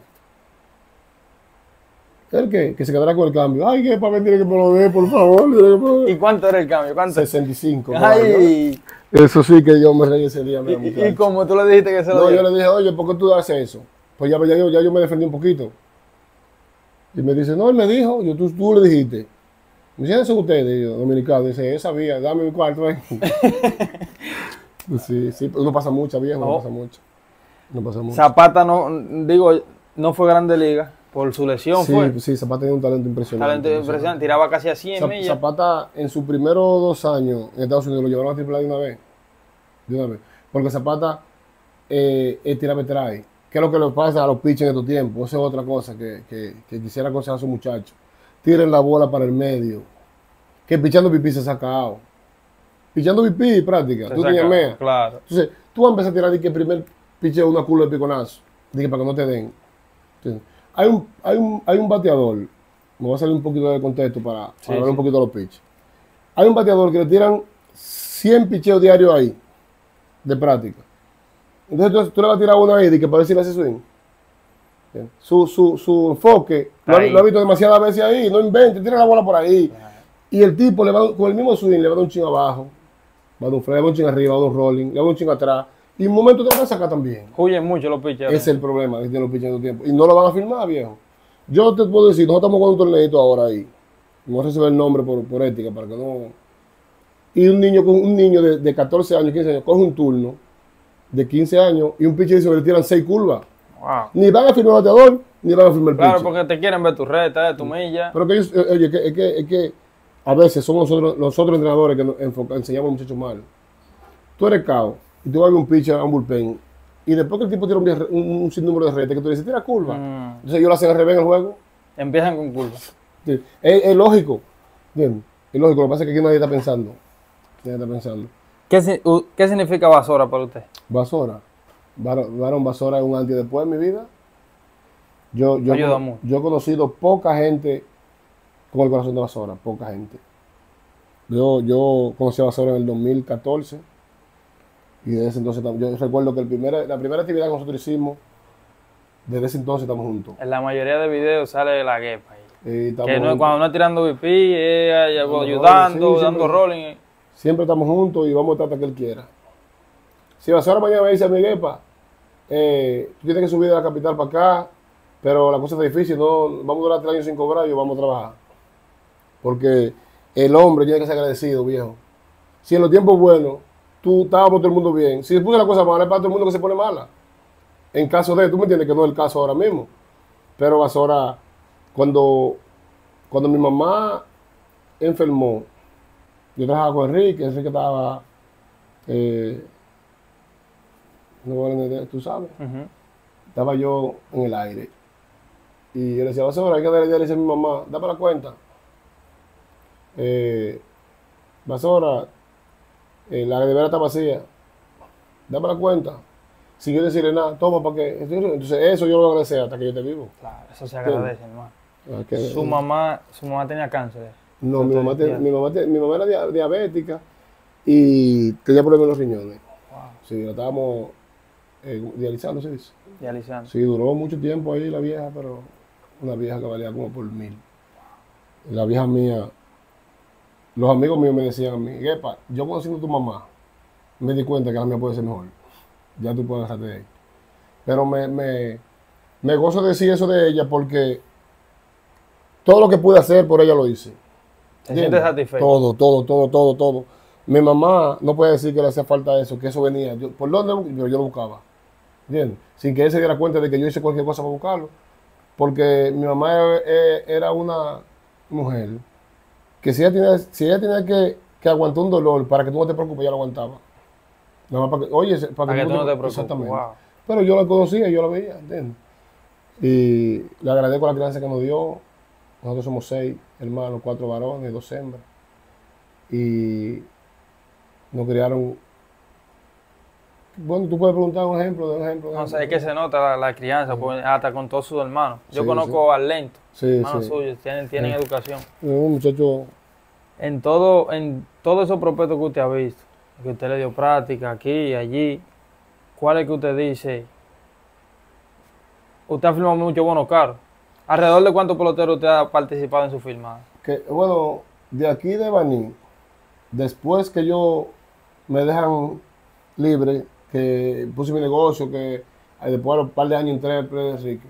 ¿El qué? Que se quedará con el cambio. Ay, que para tiene que me lo dé, por favor. ¿Y cuánto era el cambio? ¿Cuánto? sesenta y cinco. Ay. Eso sí que yo me reí ese día. Mira, ¿Y, ¿Y cómo tú le dijiste que se lo No, dio? yo le dije, oye, ¿por qué tú haces eso? Pues ya, ya, ya, ya yo me defendí un poquito. Y me dice, no, él me dijo, yo, tú, tú le dijiste. Me dice, ¿quiénes son ustedes? Y yo, dominicano. Dice, él sabía, dame mi cuarto. ¿eh? Sí, sí, no pasa mucho, viejo, no, no pasa mucho. No pasa mucho. Zapata, no, digo, no fue grande liga. Por su lesión sí, fue. Sí, Zapata tenía un talento impresionante. Talento impresionante, tiraba casi a cien millas. Zapata en sus primeros dos años en Estados Unidos lo llevaron a triple A de una vez. De una vez. Porque Zapata eh, es tirame trae. ¿Qué es lo que le pasa a los pitchers en estos tiempos? Esa es otra cosa que, que, que quisiera aconsejar a sus muchachos. Tiren la bola para el medio. Que pichando pipí se saca out. Pichando pipí, práctica. Se tú saca, tienes mea. Claro. Entonces, tú vas a empezar a tirar de que el primer piche una culo de piconazo. De que para que no te den. Entonces, Hay un, hay, un, hay un bateador, me voy a salir un poquito de contexto para, para sí, hablar sí. un poquito de los pitches. Hay un bateador que le tiran cien picheos diarios ahí, de práctica. Entonces tú, tú le vas a tirar uno ahí de que para ver si le hace swing. Su, su, su enfoque, lo ha, lo ha visto demasiadas veces ahí, no invente, tira la bola por ahí. Claro. Y el tipo le va, con el mismo swing le va a dar un ching abajo, va a dar un freno, le va a dar un ching arriba, va a dar un rolling, le va a dar un ching atrás. Y en un momento te van a sacar también. Huyen mucho los pitchers. Ese es el problema que tienen los pitchers en tu tiempo. Y no lo van a firmar, viejo. Yo te puedo decir, nosotros estamos con un torneito ahora ahí. No sé si ve el nombre por, por ética, para que no... Y un niño con un niño de, de catorce años, quince años, coge un turno de quince años y un pitcher dice que le tiran seis curvas. Wow. Ni van a firmar el bateador, ni van a firmar el pitcher. Claro, porque te quieren ver tu reta, tu milla. Pero que ellos, oye, es que, es que, es que a veces somos nosotros, los otros entrenadores que nos enfoca, enseñamos a los muchachos mal. Tú eres cao y tú vas a ver un pitcher a un bullpen. Y después que el tipo tira un, un, un sinnúmero de retes, que tú dices, tira curva. Mm. Entonces ellos lo hacen al revés en el juego. Empiezan con curva. Sí. Es, es lógico. Bien. Es lógico. Lo que pasa es que aquí nadie está pensando. Nadie está pensando. ¿Qué, ¿Qué significa Basora para usted? Basora. Varón Basora es un antes y después en mi vida. Yo, yo, Ayuda con, mucho. yo he conocido poca gente con el corazón de Basora. Poca gente. Yo, yo conocí a Basora en el dos mil catorce. Y desde ese entonces, yo recuerdo que el primer, la primera actividad que nosotros hicimos, desde ese entonces estamos juntos. En la mayoría de videos sale la guepa ahí. Que no, cuando no es tirando V P, es ayudando, sí, dando rolling. Siempre estamos juntos y vamos a estar hasta que él quiera. Si Basora mañana me dice a mi guepa, eh, tú tienes que subir de la capital para acá, pero la cosa está difícil, no, vamos a durar tres años sin cobrar y vamos a trabajar. Porque el hombre tiene que ser agradecido, viejo. Si en los tiempos buenos, tú estábamos todo el mundo bien. Si puse la cosa mala, es para todo el mundo que se pone mala. En caso de, tú me entiendes que no es el caso ahora mismo. Pero Basora, cuando, cuando mi mamá enfermó, yo trabajaba con Enrique, Enrique estaba, eh, no voy a entender, tú sabes, Ujú. estaba yo en el aire. Y yo le decía, Basora, hay que darle diálisis a mi mamá, dame la cuenta. Eh, Basora, eh, la nevera está vacía, dame la cuenta. Si yo decirle nada, toma para que. Entonces, eso yo lo agradecí hasta que yo te vivo. Claro, eso se agradece, hermano. Ah, que- Su mamá, su mamá tenía cáncer. No, mi mamá, te- Entonces, mi, mamá te- mi mamá era dia- diabética y tenía problemas en los riñones. Wow, Sí, la estábamos eh, dializando, se dice. dializando. Sí, duró mucho tiempo ahí la vieja, pero una vieja que valía como por mil. Y la vieja mía, los amigos míos me decían a mí, Gepa, yo conociendo a tu mamá, me di cuenta que la mía puede ser mejor. Ya tú puedes dejarte de ahí. Pero me, me, me gozo de decir eso de ella porque todo lo que pude hacer por ella lo hice. ¿Se ¿Entiendes? siente satisfecho? Todo, todo, todo, todo, todo. Mi mamá no puede decir que le hacía falta eso, que eso venía. Yo, ¿por dónde? Pero yo lo buscaba. ¿Entiendes? Sin que él se diera cuenta de que yo hice cualquier cosa para buscarlo. Porque mi mamá e- e- era una mujer que si ella tenía, si ella tenía que, que aguantar un dolor para que tú no te preocupes, ella lo aguantaba. Nada más para que, oye, para Para que tú no te preocupes. preocupes. Exactamente. Wow. Pero yo la conocía, yo la veía, ¿entiendes? Y le agradezco la crianza que nos dio. Nosotros somos seis hermanos, cuatro varones, dos hembras. Y nos criaron. Bueno, tú puedes preguntar un ejemplo de un ejemplo. de un No sé, es ejemplo. que se nota la, la crianza, pues, hasta con todos sus hermanos. Yo Sí, conozco al Lento, Sí, hermanos sí. suyos, tienen, tienen Sí. educación. Un muchacho. En todo, en todos esos prospectos que usted ha visto, que usted le dio práctica aquí y allí, ¿cuál es que usted dice? Usted ha filmado mucho bonos caros. ¿Alrededor de cuántos peloteros usted ha participado en su filmada? Que, bueno, de aquí de Baní, después que yo me dejan libre, que puse mi negocio, que eh, después de un par de años entré al Play de Enrique.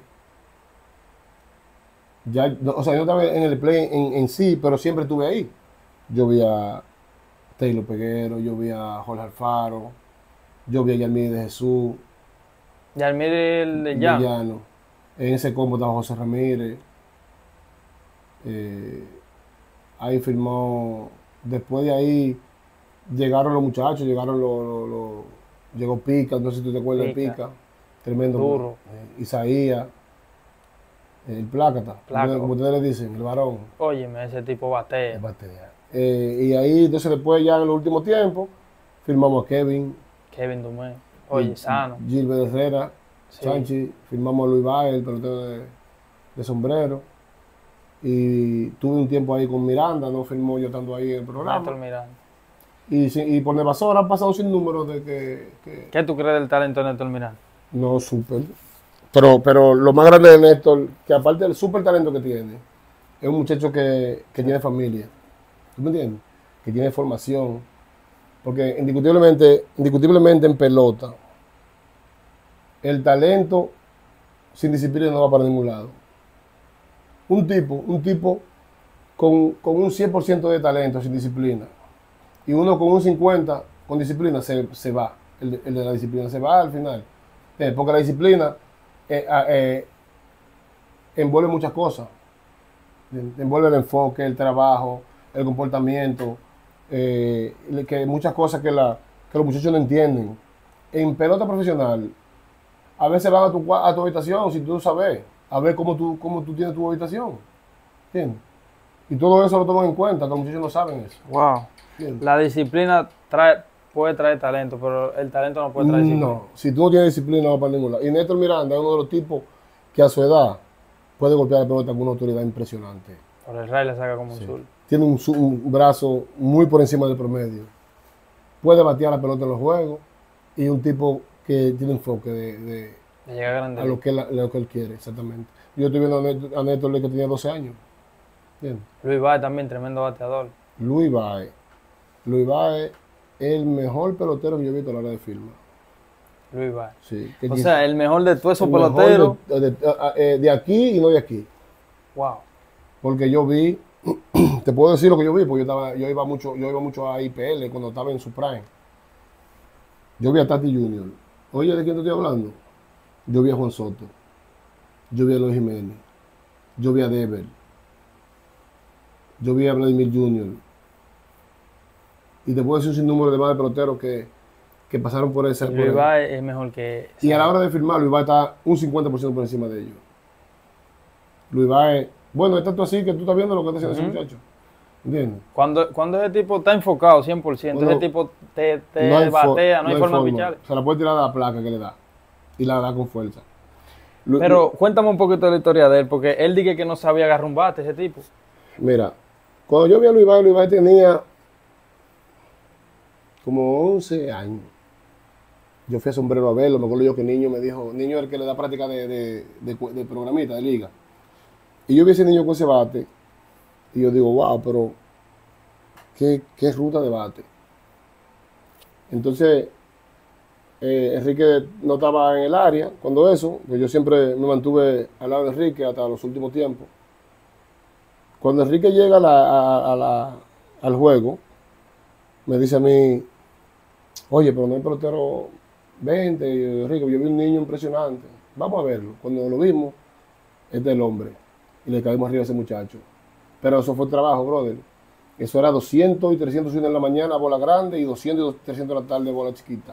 Ya, no, o sea, yo estaba en el Play en, en sí, pero siempre estuve ahí. Yo vi a Taylor Peguero, yo vi a Jorge Alfaro, yo vi a Yalmir de Jesús, Y al mire el de Llano. Villano. En ese combo estaba José Ramírez. Eh, ahí firmó. Después de ahí llegaron los muchachos, llegaron los. los- los- llegó Pica, no sé si tú te acuerdas de Pica. Pica. Tremendo. Duro. Eh, Isaías. El Plácata. Plácata. Como ustedes le dicen, el varón. Óyeme, ese tipo El batea. batea. Eh, y ahí, entonces, después, ya en los últimos tiempos, firmamos a Kevin. Kevin Dumé. Oye, sano. Gilbert Herrera. Sí. Sanchi, firmamos a Luis Baez, el pelotero de, de sombrero. Y tuve un tiempo ahí con Miranda, no firmó yo estando ahí en el Néstor programa. Miranda. Y, si- y por Nevasora han pasado sin número de que, que ¿Qué tú crees del talento de Néstor Miranda? no súper. Pero, pero lo más grande de Néstor, que aparte del súper talento que tiene, es un muchacho que, que tiene familia. ¿Tú me entiendes? Que tiene formación. Porque indiscutiblemente, indiscutiblemente en pelota, el talento sin disciplina no va para ningún lado. Un tipo, un tipo con, con un cien por ciento de talento sin disciplina y uno con un cincuenta por ciento con disciplina se, se va. El, de- el de la disciplina se va al final. Eh, porque la disciplina eh, ah, eh, envuelve muchas cosas. Envuelve el enfoque, el trabajo, el comportamiento, eh, que muchas cosas que, la, que los muchachos no entienden. En pelota profesional, a veces van a tu, cua- a tu habitación, si tú sabes, a ver cómo tú, cómo tú tienes tu habitación. ¿Entiendes? Y todo eso lo toman en cuenta, los muchachos no saben eso. Wow. ¿Entiendes? La disciplina trae, puede traer talento, pero el talento no puede traer disciplina. No, si tú no tienes disciplina, no va para ningún lado. Y Néstor Miranda es uno de los tipos que a su edad puede golpear la pelota con una autoridad impresionante. Por el Ray le saca como un Sí. sur. Tiene un, su- un brazo muy por encima del promedio. Puede batear la pelota en los juegos y un tipo que tiene enfoque de, de- Le llega grande. a lo que, él, a lo que él quiere, exactamente. Yo estoy viendo a Néstor, a Néstor que tenía doce años. ¿Entiendes? Luis Baez también, tremendo bateador. Luis Baez. Luis Baez es el mejor pelotero que yo he visto a la hora de firma. Luis Baez. Sí, que O quizá- sea, el mejor de todos esos el mejor peloteros. De, de- a- a- eh, de aquí y no de aquí. Wow. Porque yo vi te puedo decir lo que yo vi, porque yo, estaba, yo, iba mucho, yo iba mucho a I P L cuando estaba en su prime. Yo vi a Tati Junior Oye, ¿de quién te estoy hablando? Yo vi a Juan Soto. Yo vi a Luis Jiménez. Yo vi a Dever. Yo vi a Vladimir Junior Y te puedo decir un sinnúmero de más de peloteros que, que pasaron por esa. Luis Baez es mejor que... Y a la hora de firmar, Luis Baez está un cincuenta por ciento por encima de ellos. Luis Baez, bueno, está tú así que tú estás viendo lo que está haciendo uh-huh. ese muchacho. ¿Entiendes? Cuando, cuando ese tipo está enfocado cien por ciento, bueno, ese tipo te, te no batea, no hay, no hay forma, forma de picharle. Se la puede tirar a la placa que le da. Y la da con fuerza. Pero Lu, cuéntame un poquito de la historia de él, porque él dije que no sabía agarrar un bate, ese tipo. Mira, cuando yo vi a Luis Baez, Luis Baez tenía como once años. Yo fui a Sombrero a verlo, me acuerdo yo que niño me dijo, niño es el que le da práctica de, de, de, de programita, de liga. Y yo vi a ese niño con ese bate, y yo digo, wow, pero qué, qué ruta de bate. Entonces, eh, Enrique no estaba en el área cuando eso, pues yo siempre me mantuve al lado de Enrique hasta los últimos tiempos. Cuando Enrique llega a la, a, a la, al juego, me dice a mí, oye, pero no hay pelotero veinte, y yo, Enrique, yo vi un niño impresionante, vamos a verlo. Cuando lo vimos, este es el hombre, y le caímos arriba a ese muchacho. Pero eso fue trabajo, brother. Eso era doscientos y trescientos en la mañana, bola grande, y doscientos y trescientos en la tarde, bola chiquita.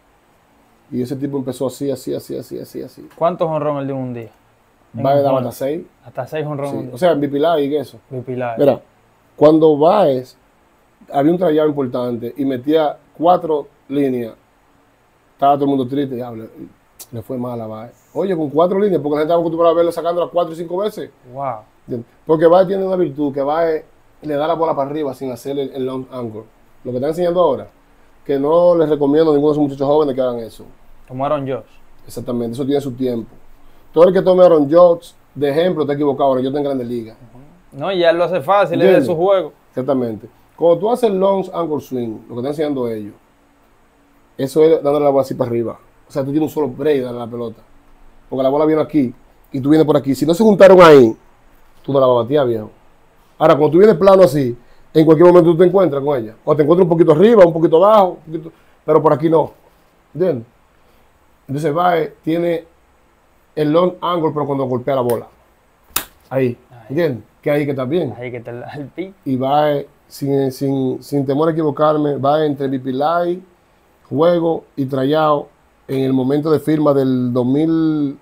Y ese tipo empezó así, así, así, así, así, así. ¿Cuántos honrones él dio un día? Baez daba hasta seis. Hasta seis honrones. Sí. Un día. O sea, en Bipilay y eso. Bipilay. Mira, cuando Baez había un trayado importante y metía cuatro líneas, estaba todo el mundo triste. Diablo, le fue mal a Baez. Oye, con cuatro líneas, porque la gente estaba acostumbrada a verlo sacando las cuatro y cinco veces. Wow. Porque Baez tiene una virtud, que Baez le da la bola para arriba sin hacer el, el long angle. Lo que está enseñando ahora, que no les recomiendo a ninguno de esos muchachos jóvenes que hagan eso. Como Aaron Judge. Exactamente, eso tiene su tiempo. Todo el que tome Aaron Judge de ejemplo está equivocado. Aaron Judge está en Grandes Ligas. Uh-huh. No, y ya él lo hace fácil, es de su juego. Exactamente. Cuando tú haces long angle swing, lo que están enseñando ellos, eso es dándole la bola así para arriba. O sea, tú tienes un solo break de darle la pelota. Porque la bola viene aquí y tú vienes por aquí. Si no se juntaron ahí, tú no la vas a batear, viejo. Ahora, cuando tú vienes plano así, en cualquier momento tú te encuentras con ella. O te encuentras un poquito arriba, un poquito abajo, un poquito, pero por aquí no. ¿Entiendes? Entonces Baez tiene el long angle, pero cuando golpea la bola. Ahí. ¿Entiendes? Que ahí que está bien. Ahí que está el, el pic. Y Baez, sin, sin, sin temor a equivocarme, Baez entre Bipilay, juego y tryout en el momento de firma del dos mil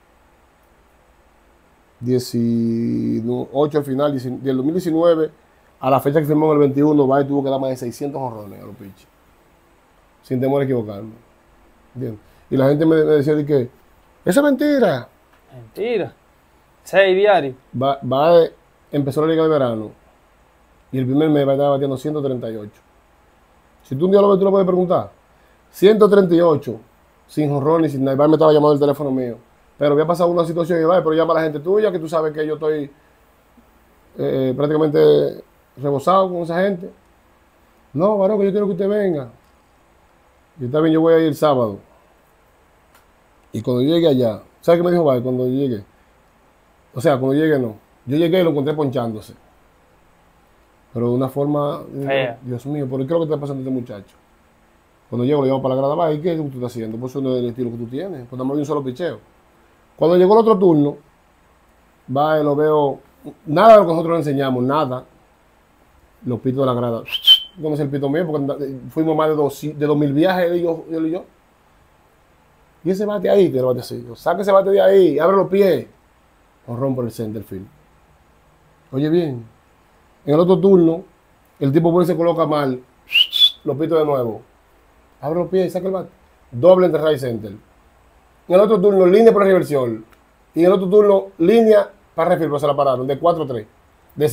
dieciocho al final, del dos mil diecinueve a la fecha que firmó en el veintiuno, Baez tuvo que dar más de seiscientos honrones a los pitchers. Sin temor a equivocarme. ¿Entiendes? Y la gente me, me decía de que, esa es mentira. Mentira. Seis diarios. Ba Baez empezó la liga de verano y el primer mes Baez estaba batiendo ciento treinta y ocho. Si tú un día lo ves, tú lo puedes preguntar. ciento treinta y ocho, sin honrón y sin nada. Baez me estaba llamando el teléfono mío. Pero había pasado una situación y Baez, pero llama a la gente tuya, que tú sabes que yo estoy eh, prácticamente rebosado con esa gente. No, varón, que yo quiero que usted venga. Yo también yo voy a ir el sábado. Y cuando yo llegué allá, ¿sabes qué me dijo Baez cuando yo llegué? O sea, cuando llegué no. Yo llegué y lo encontré ponchándose. Pero de una forma, Fea. Dios mío, ¿por qué es lo que está pasando a este muchacho? Cuando llego, lo llevo para la grada, Baez, ¿y qué es lo que tú estás haciendo? Pues eso no es el estilo que tú tienes. Pues nada más un solo picheo. Cuando llegó el otro turno, Baez lo veo, nada de lo que nosotros le enseñamos, nada. Los pitos de la grada. ¿Cómo es el pito mío? Porque fuimos más de dos, de dos mil viajes, él y yo, él y yo. Y ese bate ahí, que lo bate así. Saca ese bate de ahí, abre los pies. O rompe el center field. Oye bien, en el otro turno, el tipo bueno se coloca mal, lo pito de nuevo. Abre los pies y saca el bate. Doble entre right center. En el otro turno, línea para reversión. Y en el otro turno, línea para refill, pero se la pararon, de cuatro tres. De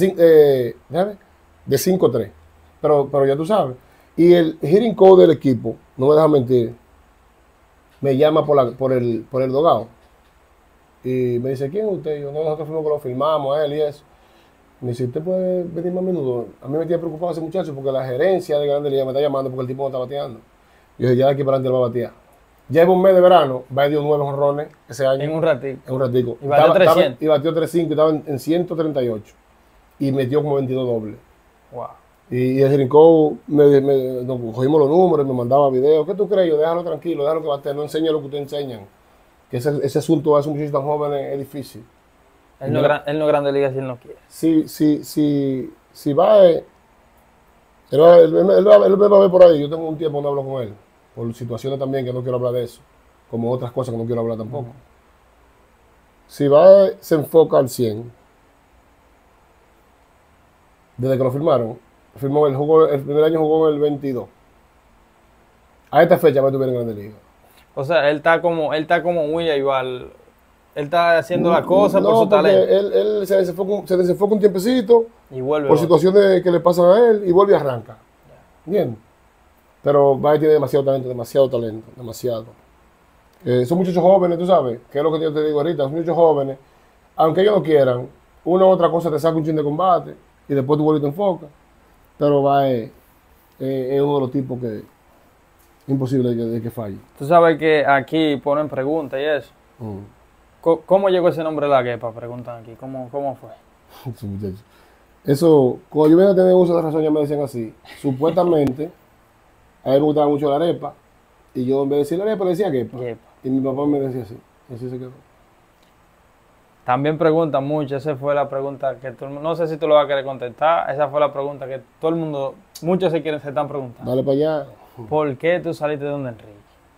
cinco tres. Pero, pero ya tú sabes. Y el hitting code del equipo, no me deja mentir, me llama por, la, por, el, por el dogado. Y me dice, ¿quién es usted? Y yo, no, nosotros fuimos que lo filmamos a él y eso. Me dice, ¿usted puede venir más a menudo? A mí me tiene preocupado ese muchacho porque la gerencia de Grandes Ligas me está llamando porque el tipo no está bateando. Y yo dije, ya de aquí para adelante él va a batear. Lleva un mes de verano, va dio nueve honrones ese año. En un ratito. En un ratico. Y batió trescientos. Y batió trescientos cinco y estaba en, en ciento treinta y ocho. y metió como veintidós dobles. Wow. Y, y el Rincón, me, me, nos cogimos los números, me mandaba videos. ¿Qué tú crees? Yo, déjalo tranquilo, déjalo que bate, no enseñe lo que ustedes enseñan. Que ese, ese asunto a esos muchachos tan jóvenes es difícil. Él no, gran, él no es grande liga si él no quiere. Si, si, si, si va, eh, él, va, él, él, él, va, él va a ver por ahí. Yo tengo un tiempo que no hablo con él, por situaciones también que no quiero hablar de eso, como otras cosas que no quiero hablar tampoco. Uh-huh. Si va, eh, se enfoca al cien. Desde que lo firmaron, firmó el, jugó, el primer año jugó en el veintidós. A esta fecha va a estuviera en Grande Liga. O sea, él está como, él está como muy igual. Él está haciendo la cosa no, por su talento. Él, él se, desenfoca, se desenfoca un tiempecito y vuelve por otro. situaciones que le pasan a él y vuelve y arranca. Bien. Pero Baez tiene demasiado talento, demasiado talento, demasiado. Eh, son muchachos jóvenes, tú sabes, que es lo que yo te digo ahorita, son muchachos jóvenes, aunque ellos no quieran, una u otra cosa te saca un chin de combate y después tú vuelves y te enfocas. Pero Baez eh, es uno de los tipos que es imposible de que, de que falle. Tú sabes que aquí ponen preguntas y eso. Mm. ¿Cómo llegó ese nombre de la Guepa? Preguntan aquí. ¿Cómo, cómo fue? Sí, muchachos. Eso, cuando yo venía a tener uso de razón, ya me decían así. Supuestamente, a él me gustaba mucho la arepa. Y yo en vez de decir la arepa, le decía Guepa. Guepa. Y mi papá me decía así. Y así se quedó. También preguntan mucho. Esa fue la pregunta que todo el mundo... No sé si tú lo vas a querer contestar. Esa fue la pregunta que todo el mundo... Muchos se quieren, se están preguntando. Dale para allá. ¿Por qué tú saliste de donde Enrique?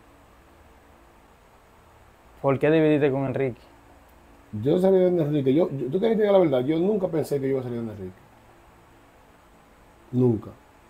¿Por qué dividiste con Enrique? Yo salí de donde Enrique. Yo, yo, tú quieres que diga la verdad, yo nunca pensé que yo iba a salir de donde Enrique. Nunca.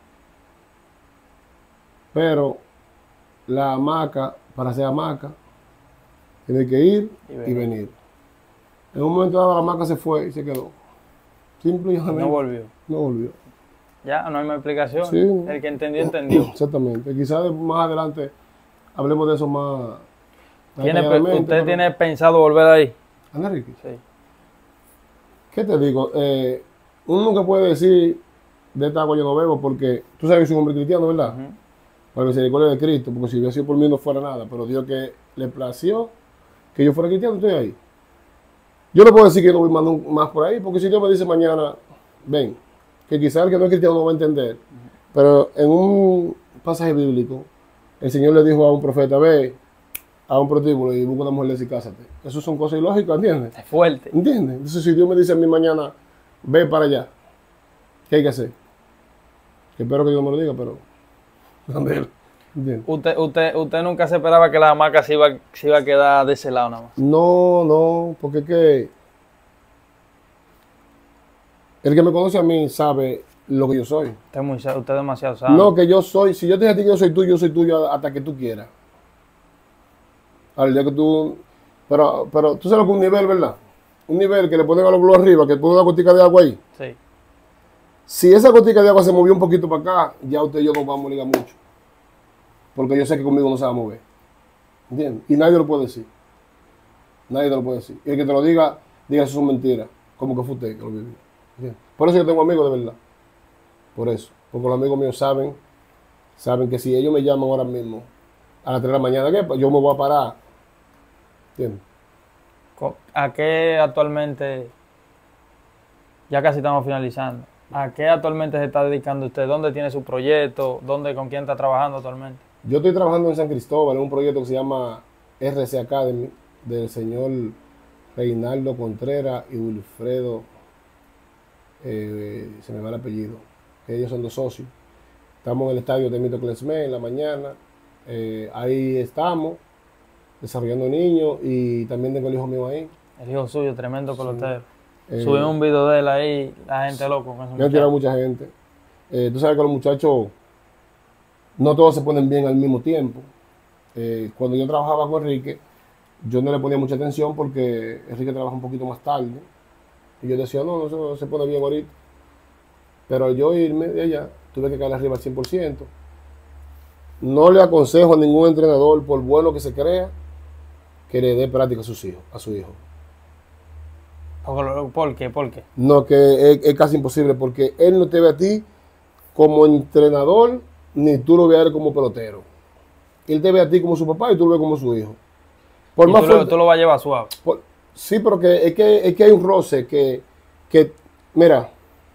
Pero la hamaca, para ser hamaca, tiene que ir y venir. y venir. En un momento dado la hamaca se fue y se quedó. Simple y llanamente. No volvió. No volvió. Ya, no hay más explicación. Sí. El que entendió, entendió. Exactamente. Quizás más adelante hablemos de eso más. ¿Tiene, ¿Usted pero... tiene pensado volver ahí? ¿Anda, Ricky? Sí. ¿Qué te digo? Eh, uno nunca puede decir de esta agua yo no bebo porque tú sabes que soy un hombre cristiano, ¿verdad? Uh-huh. Para misericordia de Cristo, porque si hubiera sido por mí no fuera nada, pero Dios que le plació que yo fuera cristiano, estoy ahí. Yo no puedo decir que no voy más, más por ahí, porque si Dios me dice mañana, ven, que quizás el que no es cristiano no va a entender, uh-huh. pero en un pasaje bíblico, el Señor le dijo a un profeta, ve, a un prostíbulo y busca una mujer y cásate. Eso son cosas ilógicas, ¿entiendes? Es fuerte. ¿Entiendes? Entonces, si Dios me dice a mí mañana, ve para allá, ¿qué hay que hacer? Que espero que Dios me lo diga, pero... ¿Entiendes? ¿Usted, usted, ¿Usted nunca se esperaba que la hamaca se iba, se iba a quedar de ese lado nada más? No, no, porque es que... El que me conoce a mí sabe lo que yo soy. Usted es, muy, usted es demasiado sano. No, que yo soy... Si yo te dije a ti que yo soy tuyo, yo soy tuyo hasta que tú quieras. Al día que tú, pero, pero tú sabes que un nivel, ¿verdad? Un nivel que le ponen a los globos arriba, que ponen una gotica de agua ahí. Sí. Si esa gotica de agua se movió un poquito para acá, ya usted y yo nos vamos a ligar mucho. Porque yo sé que conmigo no se va a mover. ¿Entiendes? Y nadie lo puede decir. Nadie te lo puede decir. Y el que te lo diga, diga eso son mentiras. Como que fue usted que lo vivió. ¿Entiendes? Por eso yo tengo amigos de verdad. Por eso. Porque los amigos míos saben, saben que si ellos me llaman ahora mismo, a las tres de la mañana, ¿qué? Yo me voy a parar. ¿Entiendes? ¿A qué actualmente, ya casi estamos finalizando, a qué actualmente se está dedicando usted? ¿Dónde tiene su proyecto? ¿Dónde, con quién está trabajando actualmente? Yo estoy trabajando en San Cristóbal, en un proyecto que se llama R C Academy, del señor Reinaldo Contreras y Wilfredo, eh, se me va el apellido, ellos son dos socios. Estamos en el estadio de Mito Clesme en la mañana. Eh, ahí estamos, desarrollando niños y también tengo el hijo mío ahí. El hijo suyo, tremendo pelotero. Sí. Eh, Subí un video de él ahí, la gente loco. Me han tirado mucha gente. Eh, tú sabes que los muchachos, no todos se ponen bien al mismo tiempo. Eh, cuando yo trabajaba con Enrique, yo no le ponía mucha atención porque Enrique trabaja un poquito más tarde. Y yo decía, no, no, no se pone bien ahorita. Pero yo irme de allá, tuve que caer arriba al cien por ciento. No le aconsejo a ningún entrenador, por bueno que se crea, que le dé práctica a sus hijos, a su hijo. ¿Por qué? ¿Por qué? No, que es, es casi imposible, porque él no te ve a ti como entrenador, ni tú lo ves a él como pelotero. Él te ve a ti como su papá y tú lo ves como su hijo. Por ¿Y más tú, fuerte, lo, tú lo vas a llevar suave? Por, sí, pero que, es, que, es que hay un roce que, que, mira,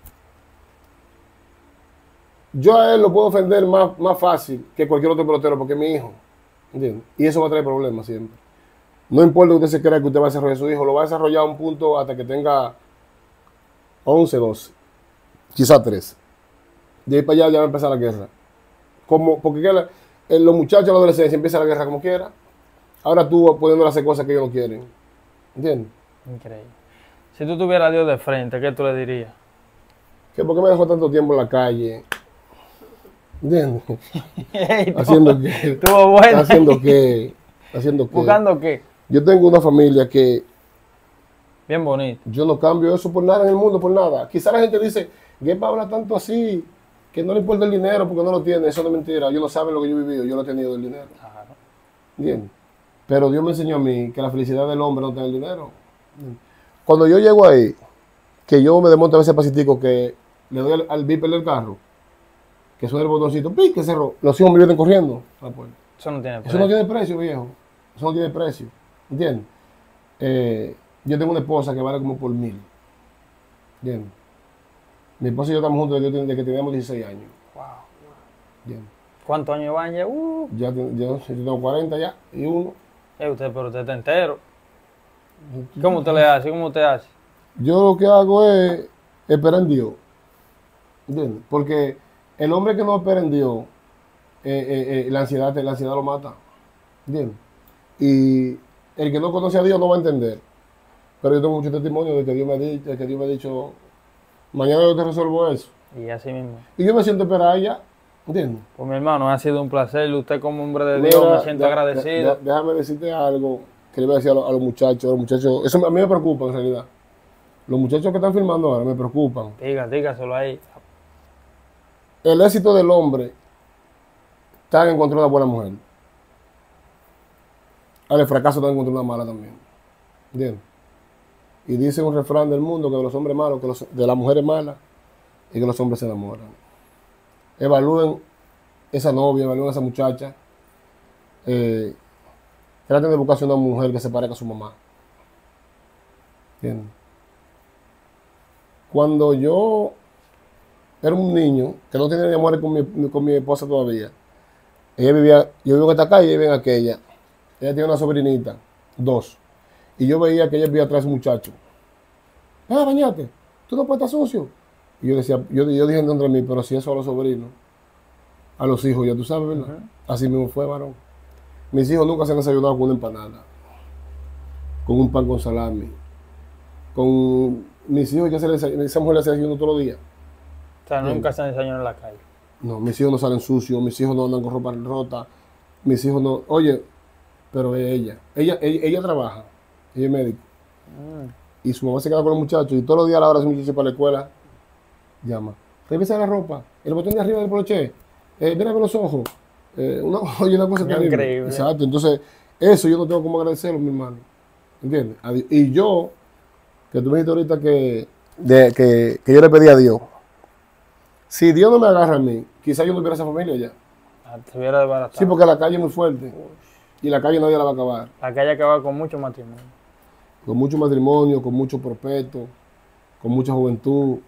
yo a él lo puedo ofender más, más fácil que cualquier otro pelotero porque es mi hijo. ¿Entiendes? Y eso va a traer problemas siempre. No importa que usted se crea que usted va a desarrollar a su hijo, lo va a desarrollar a un punto hasta que tenga once, doce, quizás trece. De ahí para allá ya va a empezar la guerra. Como, porque la, en los muchachos de la adolescencia empieza la guerra como quiera. Ahora tú pudiendo hacer cosas que ellos no quieren. ¿Entiendes? Increíble. Si tú tuvieras a Dios de frente, ¿qué tú le dirías? Que por qué me dejó tanto tiempo en la calle. ¿Entiendes? Ey, Haciendo que. Estuvo bueno. Haciendo que. Haciendo que. ¿Buscando qué? Yo tengo una familia que Bien bonito. yo no cambio eso por nada en el mundo, por nada. Quizá la gente dice, Guepa habla tanto así, que no le importa el dinero porque no lo tiene. Eso no es mentira. Ellos no saben lo que yo he vivido, yo lo he tenido el dinero. Claro. ¿Entiendes? Pero Dios me enseñó a mí que la felicidad del hombre no tiene el dinero. Cuando yo llego ahí, que yo me desmonto a veces pasitico, que le doy al, al beeper del carro, que suena el botoncito, ¡pi! Que cerró. Los hijos me vienen corriendo a la puerta. Eso no tiene Eso precio. no tiene precio, viejo. Eso no tiene precio. ¿Entiendes? Eh, yo tengo una esposa que vale como por mil. ¿Entiendes? Mi esposa y yo estamos juntos desde que teníamos dieciséis años. Wow. ¿Entiendes? ¿Cuántos años van ya? Uh. Ya te- yo, yo tengo cuarenta ya y uno. Eh, usted, pero usted está entero. ¿Cómo usted le hace? ¿Cómo usted hace? Yo lo que hago es esperar en Dios. ¿Entiendes? Porque el hombre que no espera en Dios, eh, eh, eh, la ansiedad, la ansiedad lo mata. ¿Entiendes? Y el que no conoce a Dios no va a entender. Pero yo tengo mucho testimonio de que Dios me ha dicho, de que Dios me ha dicho, mañana yo te resuelvo eso. Y así mismo. Y yo me siento a esperar allá. ¿Entiendes? Pues mi hermano, ha sido un placer. Usted como hombre de Dios, Mira, me siento de- agradecido. de- déjame decirte algo que le voy a decir a los, a los muchachos. A los muchachos, eso a mí me preocupa en realidad. Los muchachos que están filmando ahora me preocupan. Diga, dígaselo ahí. El éxito del hombre está en encontrar una buena mujer. Ahora el fracaso está en encontrar una mala también. ¿Entiendes? Y dice un refrán del mundo que de los hombres malos, que los- de las mujeres malas, y que los hombres se enamoran. Evalúen esa novia, evalúen esa muchacha. Eh, traten de buscarse una mujer que se parezca a su mamá. ¿Entiendes? Cuando yo era un niño, que no tenía ni amores con mi, con mi esposa todavía, ella vivía, yo vivo en esta calle y ella vive en aquella. Ella tiene una sobrinita, dos. Y yo veía que ella vivía atrás de un muchacho. Ah, bañate, tú no puedes estar sucio. Y yo decía, yo, yo dije dentro de mí, pero si eso a los sobrinos, a los hijos, ya tú sabes, ¿verdad? Ujú. Así mismo fue, varón. Mis hijos nunca se han desayunado con una empanada, con un pan con salami. Con mis hijos ya se les, esa mujer le hace desayuno todos los días. O sea, Bien. nunca se enseñó en la calle. No, mis hijos no salen sucios, mis hijos no andan con ropa rota, mis hijos no. Oye, pero es ella. Ella, ella, ella trabaja, ella es médico. Mm. Y su mamá se queda con los muchachos y todos los días a la hora de su muchacho para la escuela, llama. Revisa la ropa, el botón de arriba del broche, eh, mira con los ojos. Eh, una, oye, una cosa terrible. Increíble. Exacto, entonces eso yo no tengo cómo agradecerlo, mi hermano. ¿Entiendes? A Dios. Y yo, que tú me dijiste ahorita que, de, que, que yo le pedí a Dios. Si Dios no me agarra a mí, quizás yo no tuviera esa familia ya. Ah, se hubiera desbaratado. Sí, porque la calle es muy fuerte. Y la calle nadie la va a acabar. La calle acaba con mucho matrimonio. Con mucho matrimonio, con mucho prospecto, con mucha juventud.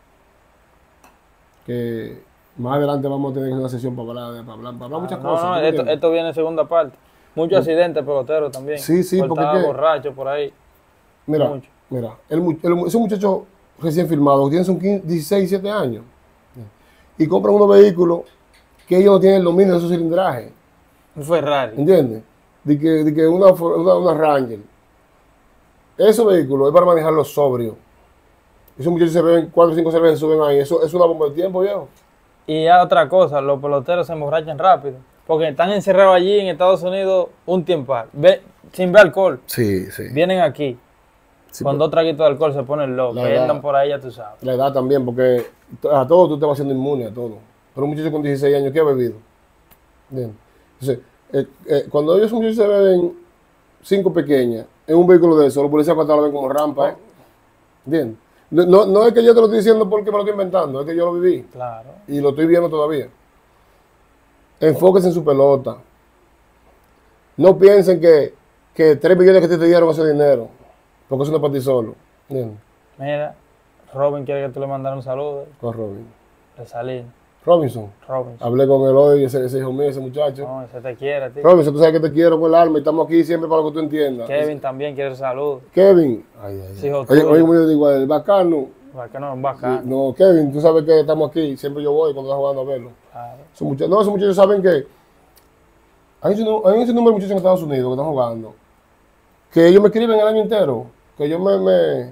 Que más adelante vamos a tener una sesión para hablar, para hablar, para hablar muchas Ah, no, cosas. no, ¿tú esto, entiendes? esto viene en segunda parte. Muchos accidentes peloteros también. Sí, sí, Por porque estar es que- borracho por ahí. Mira, mucho. mira, el, mu- el, ese muchacho recién firmado, tiene son quince, dieciséis, diecisiete años. Y compran unos vehículos que ellos no tienen el dominio de su cilindraje. Un Ferrari. ¿Entiendes? De que, de que una, una, una Ranger. Esos vehículos es para manejarlos sobrios. Esos muchachos se beben cuatro o cinco cervezas, suben ahí. Eso es una bomba de tiempo, viejo. Y ya otra cosa, los peloteros se emborrachan rápido. Porque están encerrados allí en Estados Unidos un tiempo. Ve, sin ver alcohol. Sí, sí. Vienen aquí. Sí, con pero- dos traguitos de alcohol se ponen locos. La Que verdad. andan por ahí, ya tú sabes. La edad también, porque a todo tú te vas haciendo inmune, a todo. Pero un muchacho con dieciséis años, ¿qué ha bebido? Bien. Entonces, eh, eh, cuando ellos muchachos se beben cinco pequeñas en un vehículo de eso, los policías cuando lo ven como rampa, ¿eh? ¿Entiendes? No, no, no es que yo te lo estoy diciendo porque me lo estoy inventando, es que yo lo viví Claro. y lo estoy viendo todavía. Enfóquense en su pelota. No piensen que, que tres millones que te dieron ese dinero, porque eso no es para ti solo. ¿Entiendes? Mira, Robin quiere que tú le mandaras un saludo Con Robin. de salir. Robinson. Robinson. Hablé con él hoy, ese, ese hijo mío, ese muchacho. No, ese te quiere, tío. Robinson, tú sabes que te quiero con el alma y estamos aquí siempre para que tú entiendas. Kevin también quiere salud. Kevin. Ay, ay, Sí, ay. hijo Oye, tuyo. oye, como yo digo, el bacano. Que no, es bacano. No, Kevin, tú sabes que estamos aquí, siempre yo voy cuando estás jugando a verlo. Claro. Esos muchachos, no, esos muchachos saben que hay ese, nu- hay ese número de muchachos en Estados Unidos que están jugando, que ellos me escriben el año entero, que yo me, me,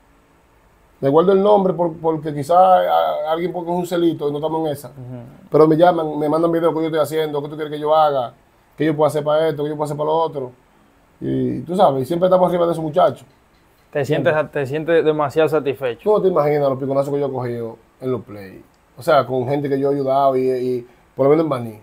me guardo el nombre por- porque quizás alguien porque es un celito y no estamos en esa. Ujú. Pero me llaman, me mandan videos que yo estoy haciendo, qué tú quieres que yo haga, qué yo puedo hacer para esto, qué yo puedo hacer para lo otro. Y tú sabes, siempre estamos arriba de esos muchachos. Te sientes, te sientes demasiado satisfecho. Tú no te imaginas los piconazos que yo he cogido en los play. O sea, con gente que yo he ayudado y, y por lo menos en Baní.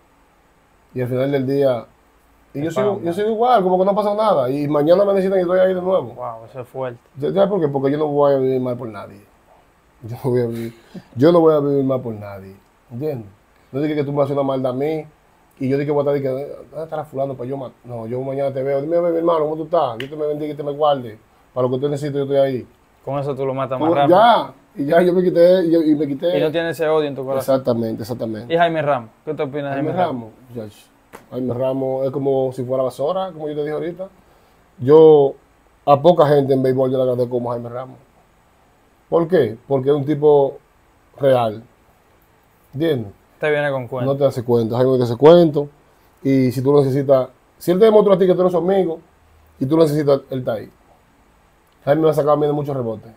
Y al final del día, y yo sigo, yo sigo igual, como que no ha pasado nada. Y mañana me necesitan y estoy ahí de nuevo. Wow, eso es fuerte. ¿Sabes por qué? Porque yo no voy a vivir mal por nadie. Yo no voy a vivir, yo no voy a vivir mal por nadie. ¿Entiendes? No digas que tú me haces una maldad a mí y yo digo que voy a estar, que, ¿dónde estará fulano para yo matar? No, yo mañana te veo. Dime, mi hermano, ¿cómo tú estás? Dios te me bendiga y te me guarde. Para lo que usted necesite, yo estoy ahí. Con eso tú lo matas más Como- rápido. Ya, y ya yo me quité, y, yo- y me quité. Y no tienes ese odio en tu corazón. Exactamente, exactamente. Y Jaime Ramos, ¿qué te opinas de Jaime Jaime Ramos? Ramos, muchacho. Jaime Ramos es como si fuera basura, como yo te dije ahorita. Yo a poca gente en béisbol yo le agradezco como Jaime Ramos. ¿Por qué? Porque es un tipo real. ¿Entiendes? Te viene con cuenta. No te hace cuento. Jaime te hace cuento. Y si tú lo necesitas, si él te demostró a ti que tú eres su amigo y tú lo necesitas, él está ahí. Jaime me ha sacado a mí de muchos rebotes.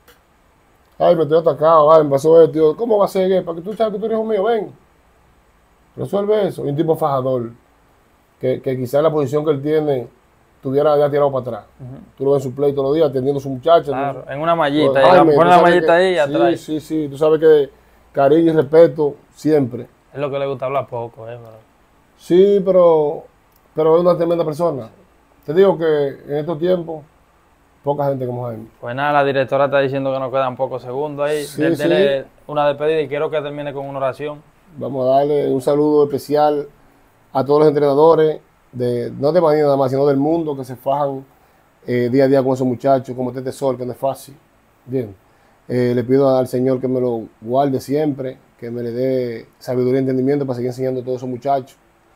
Ay, me estoy atacado, ay, me pasó esto. Yo, ¿cómo va a ser? ¿Qué? Para que tú sabes que tú eres hijo mío, ven. Resuelve eso. Y un tipo fajador, que, que quizás la posición que él tiene tuviera ya tirado para atrás. Ujú. Tú lo ves en su play todos los días, atendiendo a su muchacho. Claro, ¿no? en una mallita. Pues, ahí, la- Jaime, pon tú la sabes mallita que- ahí y atrás. Sí, sí, sí. Tú sabes que cariño y respeto siempre. Es lo que le gusta hablar poco, eh, bro. Sí, pero, pero es una tremenda persona. Te digo que en estos tiempos, poca gente como Jaime. Pues nada, la directora está diciendo que nos quedan pocos segundos ahí. Sí, Dé- sí. dele una despedida y quiero que termine con una oración. Vamos a darle un saludo especial a todos los entrenadores, de, no de Baní nada más, sino del mundo, que se fajan eh, día a día con esos muchachos, como este tesoro, que no es fácil. Bien. Eh, le pido al Señor que me lo guarde siempre, que me le dé sabiduría y entendimiento para seguir enseñando a todos esos muchachos.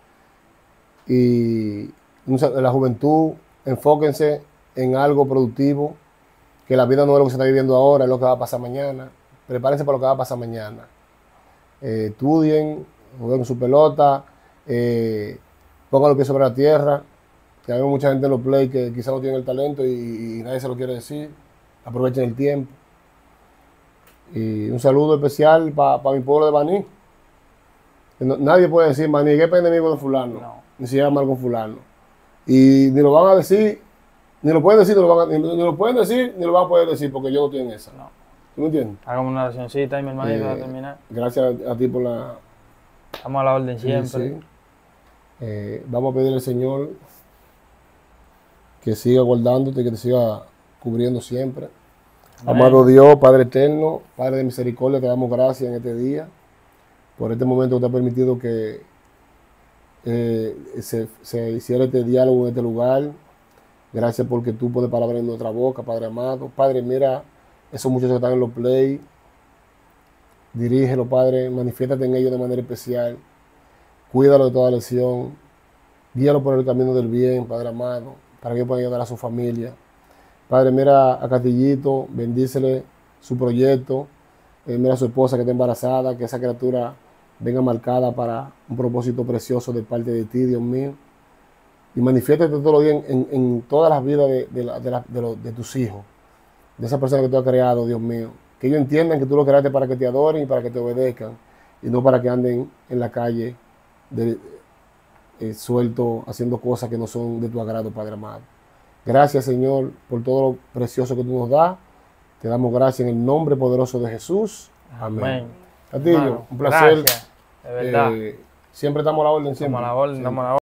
Y un sa- la juventud, enfóquense en algo productivo, que la vida no es lo que se está viviendo ahora, es lo que va a pasar mañana. Prepárense para lo que va a pasar mañana. Eh, estudien, jueguen su pelota, eh, pongan los pies sobre la tierra, que hay mucha gente en los play que quizás no tienen el talento y, y nadie se lo quiere decir. Aprovechen el tiempo. Y un saludo especial para mi pueblo de Baní. Que no- nadie puede decir, Baní, ¿qué pena enemigo de fulano? No. Ni se llama mal con fulano. Y ni lo van a decir, ni lo pueden decir, ni lo, van a- ni, ni lo pueden decir, ni lo van a poder decir, porque yo no estoy en esa. No. ¿Tú me entiendes? Hagamos una oracióncita ahí, mi hermanito, para Eh, terminar. Gracias a, a ti por la... Estamos a la orden sí, siempre. sí. Eh, vamos a pedirle al Señor que siga guardándote, que te siga cubriendo siempre. Amén. Amado Dios, Padre eterno, Padre de misericordia, te damos gracias en este día, por este momento que te ha permitido que eh, se, se hiciera este diálogo en este lugar. Gracias porque tú pones palabras en nuestra boca, Padre amado. Padre, mira esos muchachos que están en los play. Dirígelo, Padre, manifiéstate en ellos de manera especial. Cuídalo de toda lesión. Guíalo por el camino del bien, Padre amado, para que ellos puedan ayudar a su familia. Padre, mira a Castillito, bendícele su proyecto. Eh, mira a su esposa que está embarazada, que esa criatura venga marcada para un propósito precioso de parte de ti, Dios mío. Y manifiéstate todos los días en, en, en todas las vidas de, de, la- de, la- de los- de tus hijos, de esa persona que tú has creado, Dios mío. Que ellos entiendan que tú lo creaste para que te adoren y para que te obedezcan, y no para que anden en la calle de, eh, suelto haciendo cosas que no son de tu agrado, Padre amado. Gracias, Señor, por todo lo precioso que tú nos das. Te damos gracias en el nombre poderoso de Jesús. Amén. Amén. Castillo, Hermano, un placer. Gracias, de verdad. Eh, siempre estamos a la orden, siempre. Estamos a la orden, Siempre. estamos a la orden.